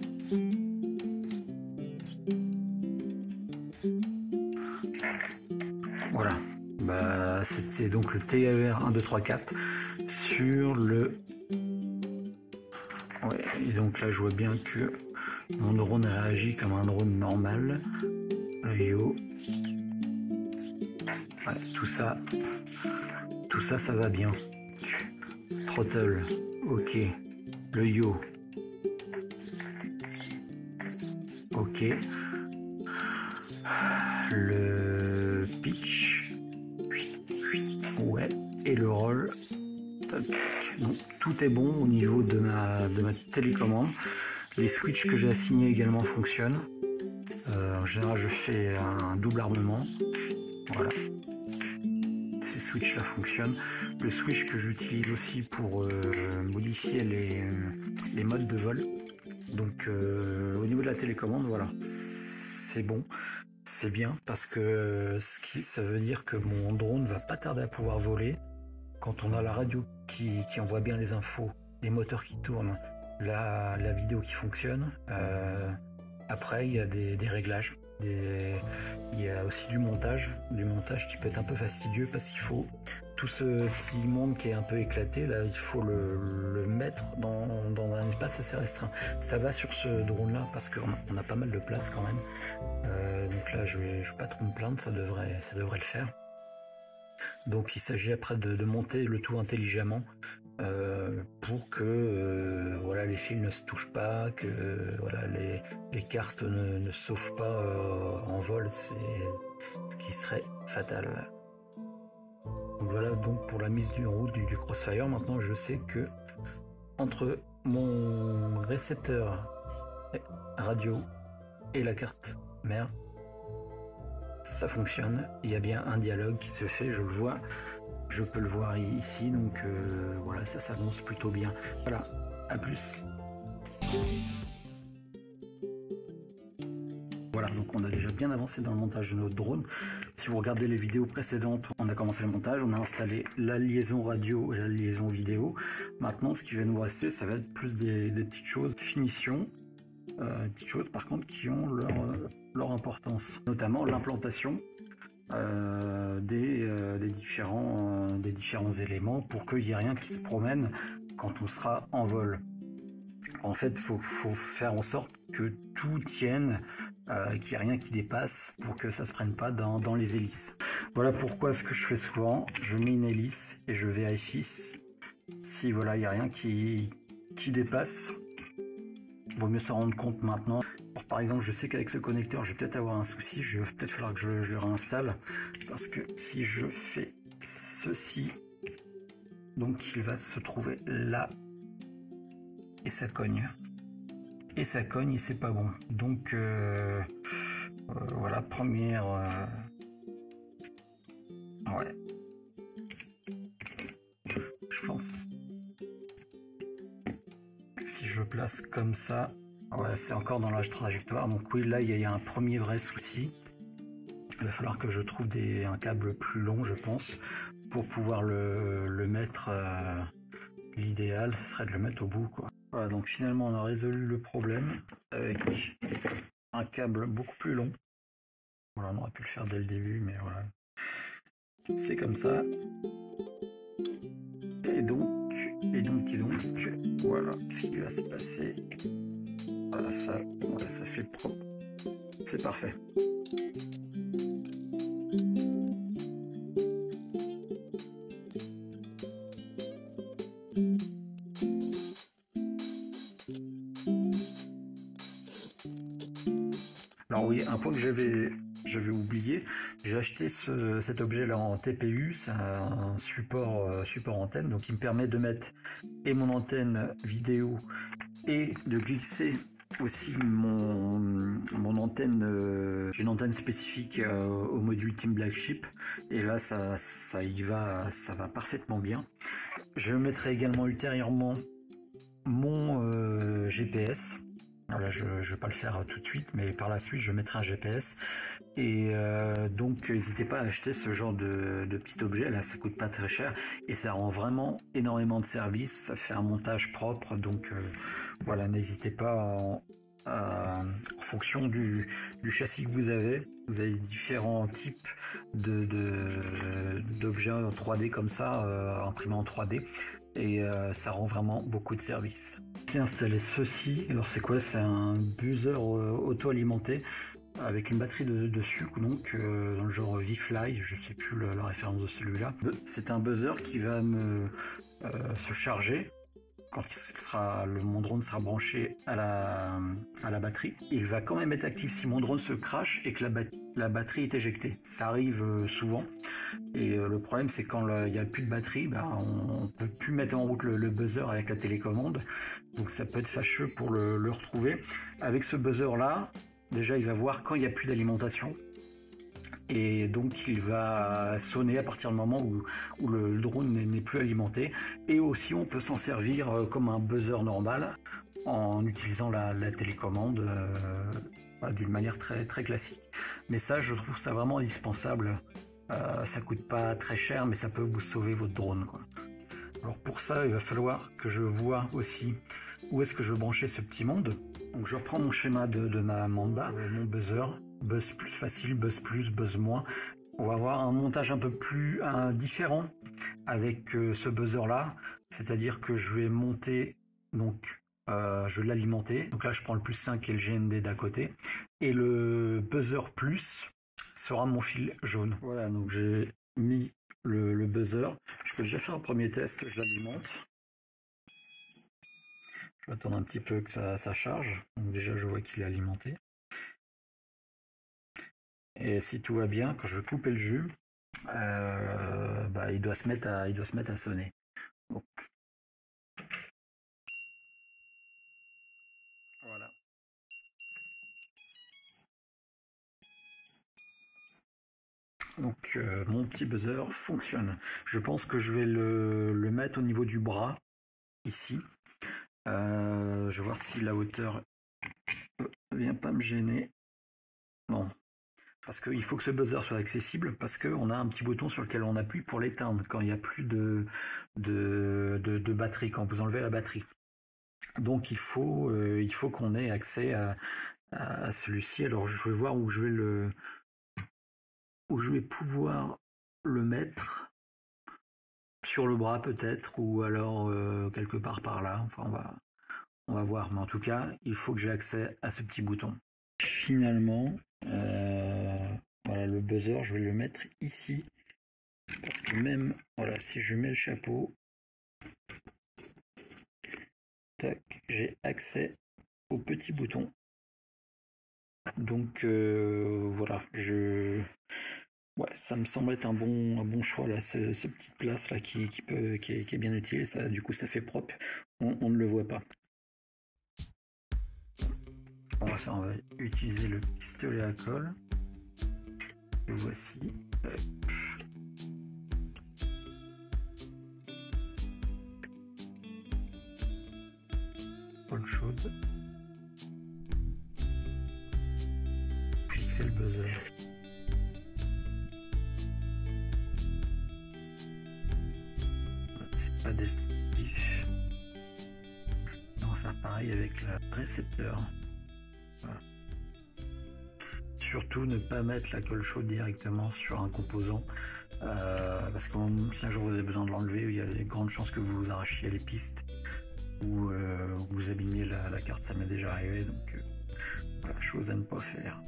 Voilà. Bah, c'était donc le T E R un, deux, trois, quatre sur le... Ouais, et donc là je vois bien que mon drone réagit comme un drone normal. Le yo. Ouais, tout ça, tout ça, ça va bien. Throttle, ok. Le yo, ok. Le pitch, ouais. Et le roll, Donc tout est bon au niveau de ma, de ma télécommande. Les switches que j'ai assignés également fonctionnent. Euh, en général, je fais un double armement. Voilà. Ces switches là fonctionnent. Le switch que j'utilise aussi pour euh, modifier les, les modes de vol. Donc euh, au niveau de la télécommande, voilà, c'est bon. C'est bien parce que ce qui, ça veut dire que mon drone va pas tarder à pouvoir voler. Quand on a la radio qui, qui envoie bien les infos, les moteurs qui tournent, la, la vidéo qui fonctionne, euh, après il y a des, des réglages, des, il y a aussi du montage, du montage qui peut être un peu fastidieux parce qu'il faut tout ce petit monde qui est un peu éclaté, là il faut le, le mettre dans, dans un espace assez restreint. Ça va sur ce drone là parce qu'on a, on a pas mal de place quand même, euh, donc là je vais, je vais pas trop me plaindre, ça devrait, ça devrait le faire. Donc il s'agit après de, de monter le tout intelligemment euh, pour que euh, voilà, les fils ne se touchent pas, que euh, voilà, les, les cartes ne, ne sauvent pas euh, en vol, c'est ce qui serait fatal. Donc voilà donc pour la mise en route du, du Crossfire. Maintenant je sais que entre mon récepteur radio et la carte mère, ça fonctionne, il y a bien un dialogue qui se fait, je le vois, je peux le voir ici, donc euh, voilà, ça s'annonce plutôt bien. Voilà, à plus. Voilà, donc on a déjà bien avancé dans le montage de notre drone. Si vous regardez les vidéos précédentes, on a commencé le montage, on a installé la liaison radio et la liaison vidéo. Maintenant, ce qui va nous rester, ça va être plus des, des petites choses, finition. Euh, petites choses par contre qui ont leur, euh, leur importance, notamment l'implantation euh, des, euh, des, différents, euh, des différents éléments pour qu'il n'y ait rien qui se promène quand on sera en vol. En fait, il faut, faut faire en sorte que tout tienne, euh, qu'il n'y ait rien qui dépasse pour que ça ne se prenne pas dans, dans les hélices. Voilà pourquoi ce que je fais souvent, je mets une hélice et je vérifie si voilà, il n'y a rien qui, qui dépasse. Vaut mieux s'en rendre compte maintenant. Alors, par exemple, je sais qu'avec ce connecteur, je vais peut-être avoir un souci. Je vais peut-être falloir que je, je le réinstalle. Parce que si je fais ceci, donc il va se trouver là. Et ça cogne. Et ça cogne et c'est pas bon. Donc euh, euh, voilà, première... Euh, ouais. Je pense. Si je place comme ça, ouais, c'est encore dans la trajectoire. Donc oui, là, il y, y a un premier vrai souci. Il va falloir que je trouve des, un câble plus long, je pense, pour pouvoir le, le mettre. Euh, l'idéal, ce serait de le mettre au bout, quoi. Voilà, donc finalement, on a résolu le problème avec un câble beaucoup plus long. Voilà, on aurait pu le faire dès le début, mais voilà. C'est comme ça. Et donc, et donc, et donc, voilà ce qui va se passer. Voilà, ça, voilà, ça fait propre. C'est parfait. Alors oui, un point que j'avais j'avais oublié, j'ai acheté ce, cet objet là en T P U, c'est un support euh, support antenne, donc il me permet de mettre et mon antenne vidéo et de glisser aussi mon, mon antenne, euh, j'ai une antenne spécifique euh, au module Team Blackship et là ça, ça y va, ça va parfaitement bien. Je mettrai également ultérieurement mon euh, G P S. Voilà, je ne vais pas le faire tout de suite, mais par la suite je mettrai un G P S. Et euh, donc n'hésitez pas à acheter ce genre de, de petit objet, là ça coûte pas très cher et ça rend vraiment énormément de service, ça fait un montage propre, donc euh, voilà, n'hésitez pas en, à, en fonction du, du châssis que vous avez, vous avez différents types de, de, d'objets en trois D comme ça, euh, imprimés en trois D. Et euh, ça rend vraiment beaucoup de service. J'ai installé ceci, alors c'est quoi? C'est un buzzer euh, auto-alimenté avec une batterie de, dessus, donc euh, dans le genre V-Fly, je sais plus le, la référence de celui-là. C'est un buzzer qui va me euh, se charger quand il sera, le, mon drone sera branché à la, à la batterie, il va quand même être actif si mon drone se crache et que la, bat, la batterie est éjectée. Ça arrive euh, souvent. Et euh, le problème, c'est quand il n'y a plus de batterie, bah, on ne peut plus mettre en route le, le buzzer avec la télécommande. Donc ça peut être fâcheux pour le, le retrouver. Avec ce buzzer-là, déjà, il va voir quand il n'y a plus d'alimentation. Et donc il va sonner à partir du moment où, où le, le drone n'est plus alimenté. Et aussi on peut s'en servir euh, comme un buzzer normal en utilisant la, la télécommande euh, d'une manière très, très classique. Mais ça, je trouve ça vraiment indispensable. Euh, ça coûte pas très cher, mais ça peut vous sauver votre drone, quoi. Alors pour ça, il va falloir que je vois aussi où est-ce que je veux brancher ce petit monde. Donc je reprends mon schéma de, de ma Mamba, euh, mon buzzer. Buzz plus facile, buzz plus, buzz moins. On va avoir un montage un peu plus un, différent avec euh, ce buzzer là, c'est-à-dire que je vais monter, donc euh, je vais l'alimenter. Donc là je prends le plus cinq et le G N D d'à côté, et le buzzer plus sera mon fil jaune. Voilà, donc j'ai mis le, le buzzer. Je peux déjà faire un premier test, je l'alimente. Je vais attendre un petit peu que ça, ça charge. Donc déjà je vois qu'il est alimenté. Et si tout va bien, quand je vais couper le jus, euh, bah, il doit se mettre à, il doit se mettre à sonner. Donc, voilà. Donc euh, mon petit buzzer fonctionne. Je pense que je vais le, le mettre au niveau du bras, ici. Euh, je vais voir si la hauteur ne vient pas me gêner. Non. Parce qu'il faut que ce buzzer soit accessible, parce qu'on a un petit bouton sur lequel on appuie pour l'éteindre quand il n'y a plus de, de, de, de batterie, quand vous enlevez la batterie. Donc il faut, euh, il faut qu'on ait accès à, à celui-ci. Alors je vais voir où je vais le, où je vais pouvoir le mettre, sur le bras peut-être, ou alors euh, quelque part par là. Enfin on va, on va voir. Mais en tout cas, il faut que j'ai accès à ce petit bouton. Finalement, euh, voilà, le buzzer, je vais le mettre ici, parce que même, voilà, si je mets le chapeau, tac, j'ai accès au petit bouton. Donc euh, voilà, je, ouais, ça me semble être un bon, un bon choix là, ce, ce petite place là qui, qui peut, qui est, qui est bien utile. Ça, du coup, ça fait propre, on, on ne le voit pas. On va faire, on va utiliser le pistolet à colle. Et voici. Hop. Colle chaude. Fixer le buzzer. C'est pas destructif. On va faire pareil avec le récepteur. Voilà. Surtout ne pas mettre la colle chaude directement sur un composant, euh, parce que si un jour vous avez besoin de l'enlever, il y a de grandes chances que vous arrachiez les pistes ou euh, vous abîmiez la, la carte. Ça m'est déjà arrivé, donc euh, voilà, chose à ne pas faire.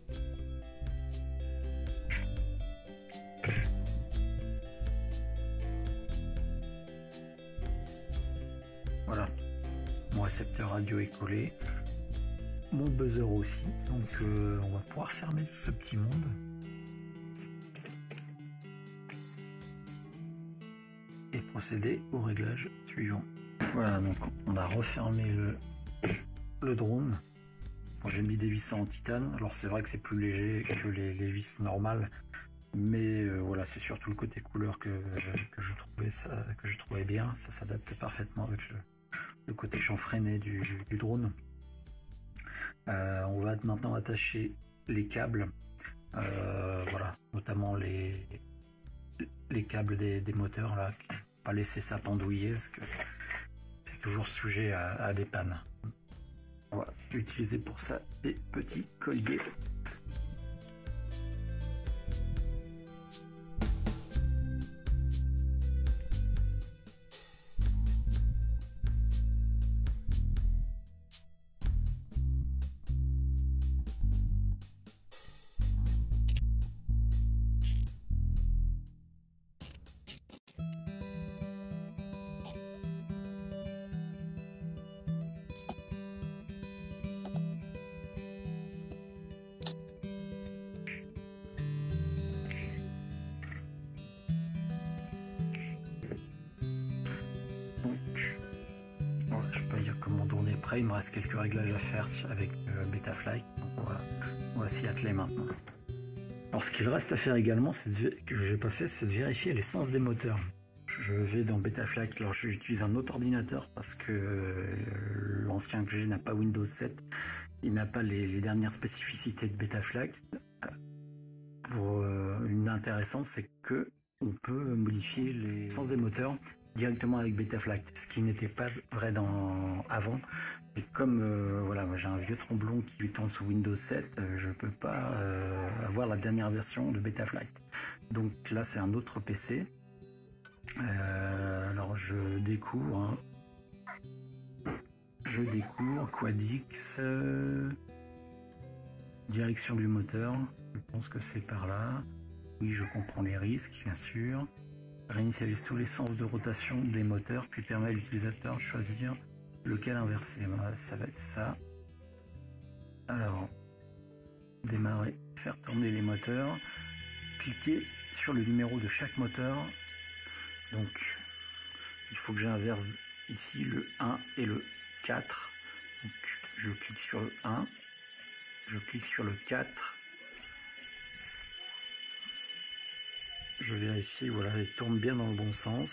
Voilà, mon récepteur radio est collé. Mon buzzer aussi, donc euh, on va pouvoir fermer ce petit monde. Et procéder au réglage suivant. Voilà, donc on a refermé le, le drone. Bon, j'ai mis des vis en titane, alors c'est vrai que c'est plus léger que les, les vis normales, mais euh, voilà, c'est surtout le côté couleur que, que, je, trouvais ça, que je trouvais bien. Ça s'adapte parfaitement avec le, le côté chanfreiné du, du drone. Euh, on va maintenant attacher les câbles, euh, voilà, notamment les, les câbles des, des moteurs là, pas laisser ça pendouiller parce que c'est toujours sujet à, à des pannes. On va utiliser pour ça des petits colliers. après il me reste quelques réglages à faire avec euh, Betaflight, donc on va, on va s'y atteler maintenant. Alors ce qu'il reste à faire également, c'est de, que j'ai pas fait, c'est de vérifier l'essence des moteurs. Je vais dans Betaflight, alors j'utilise un autre ordinateur parce que euh, l'ancien que j'ai n'a pas Windows sept, il n'a pas les, les dernières spécificités de Betaflight. Pour euh, une intéressante, c'est que on peut modifier l'essence des moteurs directement avec Betaflight, ce qui n'était pas vrai dans avant. Et comme euh, voilà, j'ai un vieux tromblon qui tourne sous Windows sept, euh, je peux pas euh, avoir la dernière version de Betaflight. Donc là, c'est un autre P C. Euh, alors je découvre, hein. je découvre Quadix, euh, direction du moteur. Je pense que c'est par là. Oui, je comprends les risques, bien sûr. Réinitialise tous les sens de rotation des moteurs, puis permet à l'utilisateur de choisir lequel inverser. Ça va être ça. Alors, démarrer, faire tourner les moteurs. Cliquez sur le numéro de chaque moteur. Donc, il faut que j'inverse ici le un et le quatre. Donc, je clique sur le un. Je clique sur le quatre. Je vérifie, voilà, il tourne bien dans le bon sens.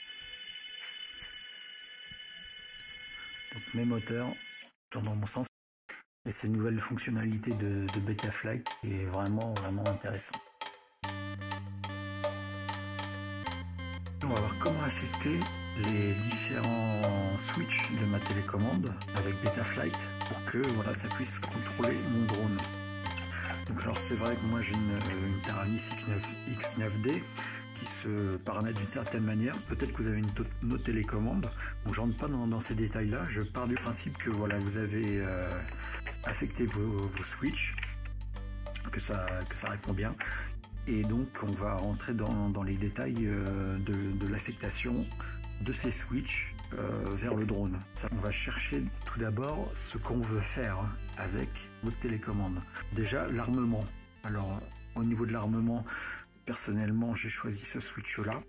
Donc mes moteurs tournent dans le bon sens. Et c'est une nouvelle fonctionnalité de, de Betaflight qui est vraiment, vraiment intéressante. On va voir comment affecter les différents switches de ma télécommande avec Betaflight pour que voilà, ça puisse contrôler mon drone. Donc alors c'est vrai que moi j'ai une, une Taranis X neuf D qui se paramètre d'une certaine manière. Peut-être que vous avez une, une autre télécommande. Donc je rentre pas dans, dans ces détails-là. Je pars du principe que voilà, vous avez euh, affecté vos, vos switches, que ça, que ça répond bien. Et donc on va rentrer dans, dans les détails euh, de, de l'affectation de ces switches euh, vers le drone. Ça, on va chercher tout d'abord ce qu'on veut faire avec votre télécommande. Déjà l'armement. Alors au niveau de l'armement, personnellement j'ai choisi ce switch là,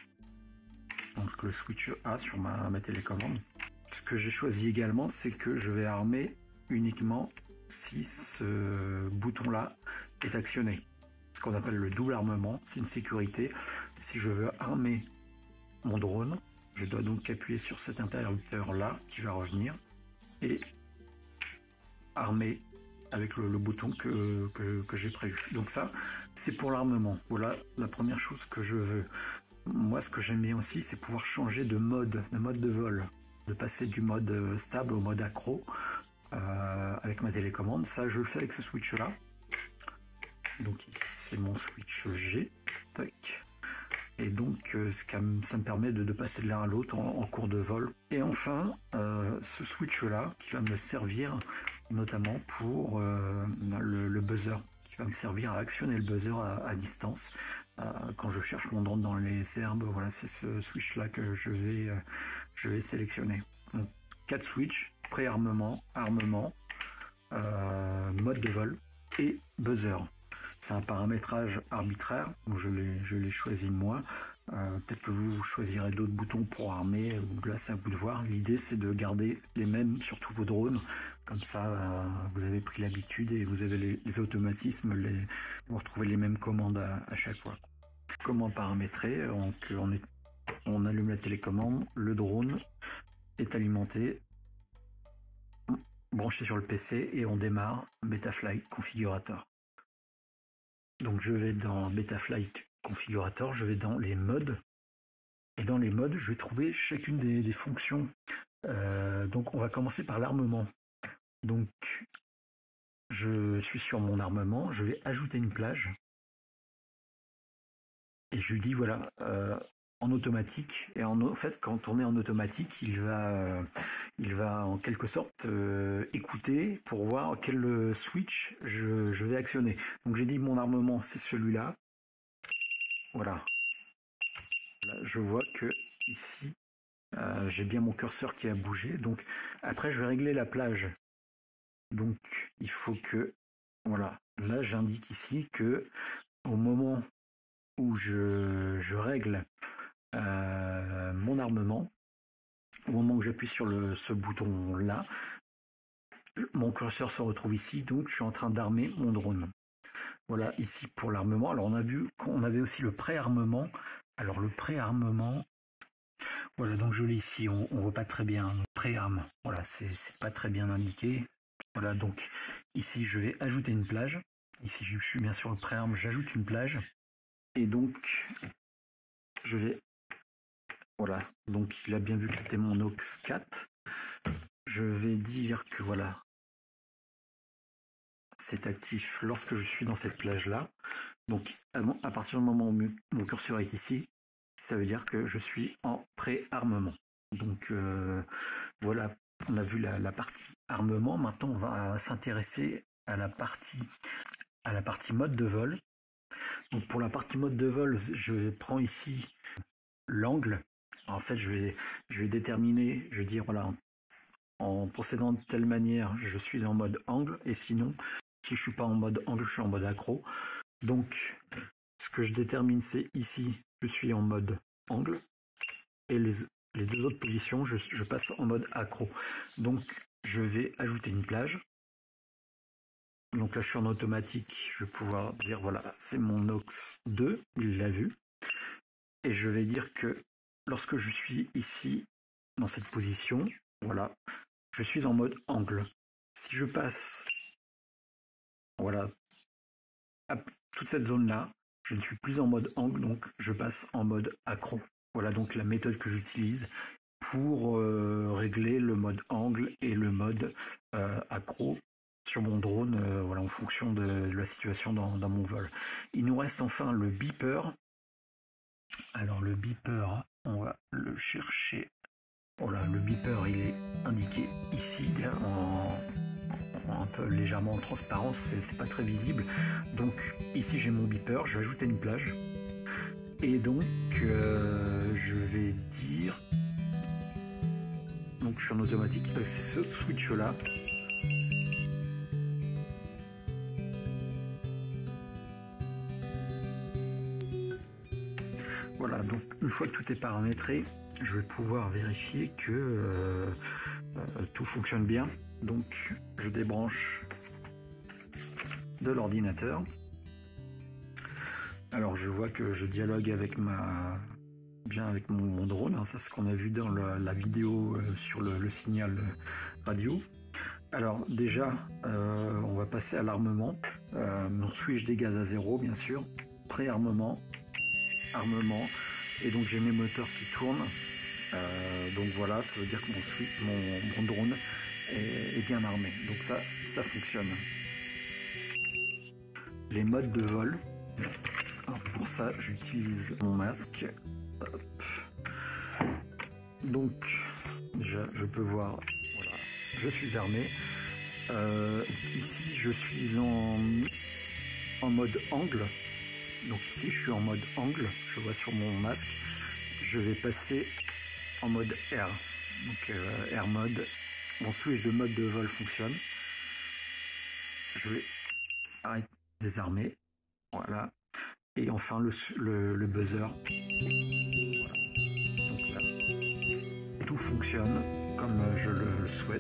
donc le switch A sur ma, ma télécommande. Ce que j'ai choisi également, c'est que je vais armer uniquement si ce bouton là est actionné. Ce qu'on appelle le double armement, c'est une sécurité. Si je veux armer mon drone, je dois donc appuyer sur cet interrupteur là qui va revenir et armer avec le, le bouton que, que, que j'ai prévu. Donc ça, c'est pour l'armement. Voilà la première chose que je veux. Moi, ce que j'aime bien aussi, c'est pouvoir changer de mode, de mode de vol, de passer du mode stable au mode accro euh, avec ma télécommande. Ça, je le fais avec ce switch là. Donc ici, c'est mon switch G. Tac. Et donc euh, ça me permet de, de passer de l'un à l'autre en, en cours de vol. Et enfin, euh, ce switch là qui va me servir notamment pour euh, le, le buzzer, qui va me servir à actionner le buzzer à, à distance euh, quand je cherche mon drone dans les herbes. Voilà, c'est ce switch là que je vais, euh, je vais sélectionner. Donc quatre switches, pré-armement, armement, euh, mode de vol et buzzer. C'est un paramétrage arbitraire, donc je l'ai je l'ai choisi moi. Euh, Peut-être que vous choisirez d'autres boutons pour armer, ou là c'est à vous de voir. L'idée c'est de garder les mêmes sur tous vos drones, comme ça euh, vous avez pris l'habitude et vous avez les, les automatismes, les, vous retrouvez les mêmes commandes à, à chaque fois. Comment paramétrer? Donc, on, est, on allume la télécommande, le drone est alimenté, branché sur le P C et on démarre Betaflight configurateur. Donc je vais dans Betaflight configurateur, je vais dans les modes, et dans les modes je vais trouver chacune des, des fonctions. Euh, donc on va commencer par l'armement. Donc je suis sur mon armement, je vais ajouter une plage, et je lui dis voilà, euh, en automatique, et en, en fait quand on est en automatique, il va, euh, il va en quelque sorte euh, écouter pour voir quel switch je, je vais actionner. Donc j'ai dit mon armement c'est celui-là, voilà. Là, je vois que ici euh, j'ai bien mon curseur qui a bougé, donc après je vais régler la plage. Donc il faut que, voilà, là j'indique ici que au moment où je, je règle euh, mon armement, au moment où j'appuie sur le, ce bouton là, mon curseur se retrouve ici, donc je suis en train d'armer mon drone. Voilà, ici pour l'armement. Alors on a vu qu'on avait aussi le pré-armement. Alors le pré-armement, voilà, donc je l'ai ici, on ne voit pas très bien. Pré-arme, voilà, c'est pas très bien indiqué. Voilà, donc ici je vais ajouter une plage. Ici je suis bien sur le pré-arme, j'ajoute une plage. Et donc je vais, voilà, donc il a bien vu que c'était mon aux quatre. Je vais dire que voilà, c'est actif lorsque je suis dans cette plage là. Donc à partir du moment où mon curseur est ici, ça veut dire que je suis en pré-armement. Donc euh, voilà, on a vu la, la partie armement. Maintenant on va s'intéresser à la partie à la partie mode de vol. Donc pour la partie mode de vol, je prends ici l'angle. En fait je vais je vais déterminer, je vais dire voilà, en procédant de telle manière, je suis en mode angle, et sinon, si je suis pas en mode angle, je suis en mode accro. Donc, ce que je détermine, c'est ici, je suis en mode angle, et les, les deux autres positions, je, je passe en mode accro. Donc, je vais ajouter une plage. Donc là, je suis en automatique, je vais pouvoir dire, voilà, c'est mon aux deux, il l'a vu. Et je vais dire que lorsque je suis ici, dans cette position, voilà, je suis en mode angle. Si je passe, voilà, à toute cette zone-là, je ne suis plus en mode angle, donc je passe en mode accro. Voilà donc la méthode que j'utilise pour euh, régler le mode angle et le mode euh, accro sur mon drone, euh, voilà, en fonction de, de la situation dans, dans mon vol. Il nous reste enfin le beeper. Alors le beeper, on va le chercher. Voilà, le beeper il est indiqué ici en, en un peu légèrement en transparence, c'est pas très visible. Donc ici j'ai mon beeper, je vais ajouter une plage. Et donc euh, je vais dire, donc je suis en automatique, c'est ce switch là. Voilà, donc une fois que tout est paramétré, je vais pouvoir vérifier que euh, euh, tout fonctionne bien. Donc je débranche de l'ordinateur. Alors je vois que je dialogue avec ma bien avec mon, mon drone, hein, ça c'est ce qu'on a vu dans le, la vidéo euh, sur le, le signal radio. Alors déjà euh, on va passer à l'armement. Euh, mon switch des gaz à zéro bien sûr, pré-armement, armement, et donc j'ai mes moteurs qui tournent. Euh, donc voilà, ça veut dire que mon, switch, mon, mon drone est, est bien armé. Donc ça, ça fonctionne. Les modes de vol. Alors pour ça, j'utilise mon masque. Hop. Donc déjà, je peux voir. Voilà, je suis armé. Euh, ici, je suis en, en mode angle. Donc ici, je suis en mode angle. Je vois sur mon masque. Je vais passer en mode R, donc euh, Air mode. Mon switch de mode de vol fonctionne. Je vais arrêter, désarmer, voilà. Et enfin le, le, le buzzer. Voilà. Donc là, tout fonctionne comme je le, le souhaite.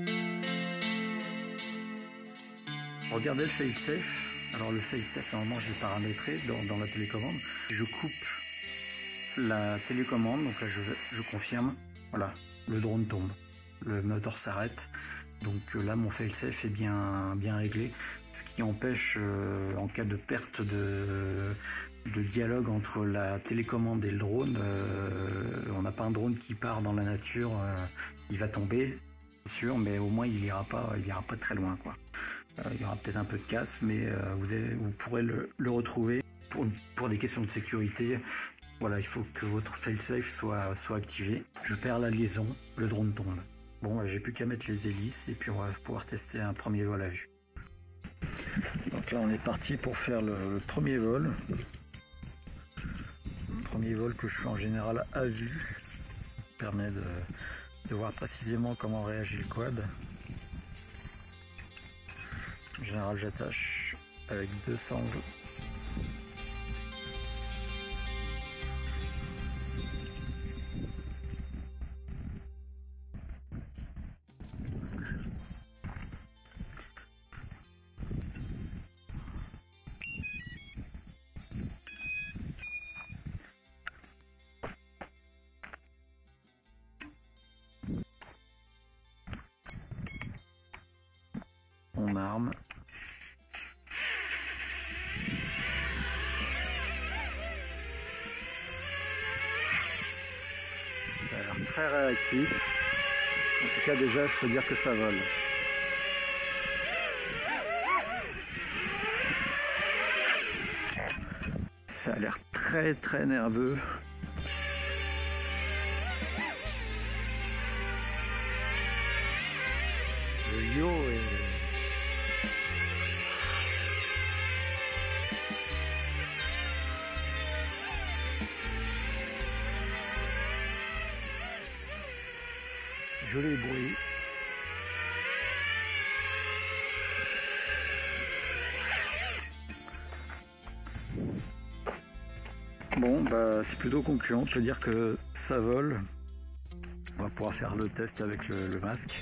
Regardez le fail-safe. Alors le fail-safe, normalement, je l'ai paramétré dans, dans la télécommande. Je coupe la télécommande, donc là je, je confirme, voilà, le drone tombe, le moteur s'arrête, donc euh, là mon fail-safe est bien, bien réglé, ce qui empêche euh, en cas de perte de, de dialogue entre la télécommande et le drone, euh, on n'a pas un drone qui part dans la nature, euh, il va tomber, c'est sûr, mais au moins il ira pas, il ira pas très loin, quoi. Euh, il y aura peut-être un peu de casse, mais euh, vous, avez, vous pourrez le, le retrouver pour, pour des questions de sécurité. Voilà, il faut que votre fail-safe soit, soit activé. Je perds la liaison, le drone tombe. Bon, j'ai plus qu'à mettre les hélices et puis on va pouvoir tester un premier vol à vue. Donc là, on est parti pour faire le, le premier vol. Le premier vol que je fais en général à vue. Ça permet de, de voir précisément comment réagit le quad. En général, j'attache avec deux sangles. arme. Ça a l'air très réactif. En tout cas déjà je peux dire que ça vole. Ça a l'air très très nerveux. Le yo est... joli bruit. Bon, bah c'est plutôt concluant, je peux dire que ça vole. On va pouvoir faire le test avec le, le masque.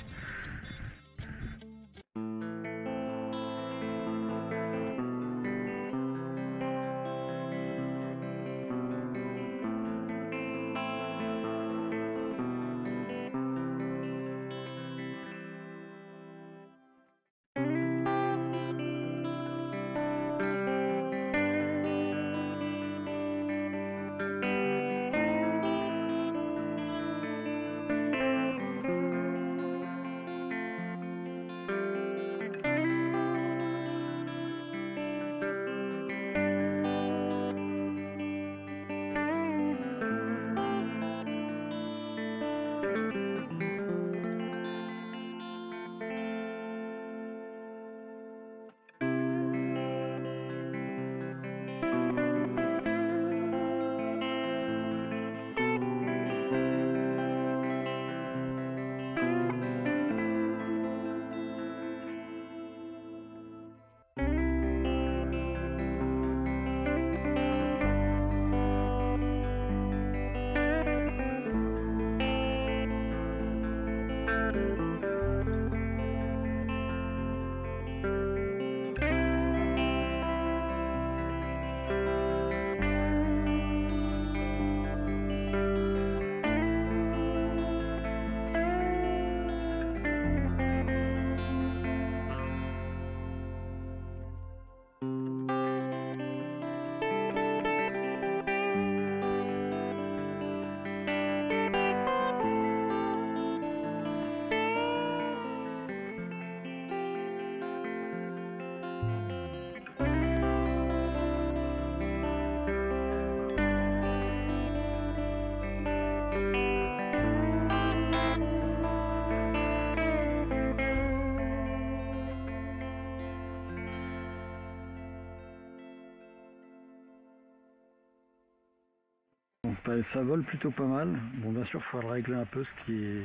Ça vole plutôt pas mal. Bon, bien sûr, il faut le régler un peu, ce qui est...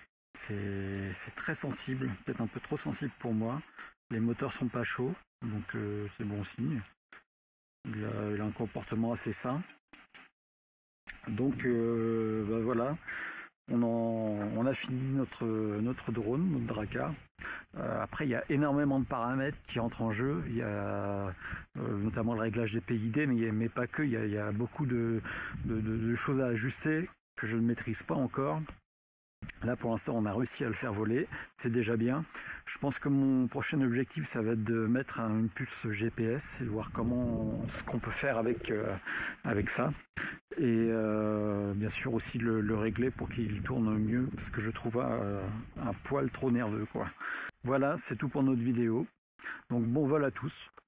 C'est très sensible, peut-être un peu trop sensible pour moi. Les moteurs sont pas chauds, donc euh, c'est bon signe. Il a, il a un comportement assez sain. Donc euh, bah voilà, on, en, on a fini notre, notre drone, notre Draka. Euh, après, il y a énormément de paramètres qui entrent en jeu. Il y a euh, notamment le réglage des P I D, mais, mais pas que. Il y a, il y a beaucoup de, de, de, de choses à ajuster que je ne maîtrise pas encore. Là, pour l'instant, on a réussi à le faire voler. C'est déjà bien. Je pense que mon prochain objectif, ça va être de mettre un, une puce G P S et voir comment, ce qu'on peut faire avec, euh, avec ça. Et euh, bien sûr aussi le, le régler pour qu'il tourne mieux, parce que je trouve euh, un poil trop nerveux, quoi. Voilà, c'est tout pour notre vidéo. Donc bon vol à tous.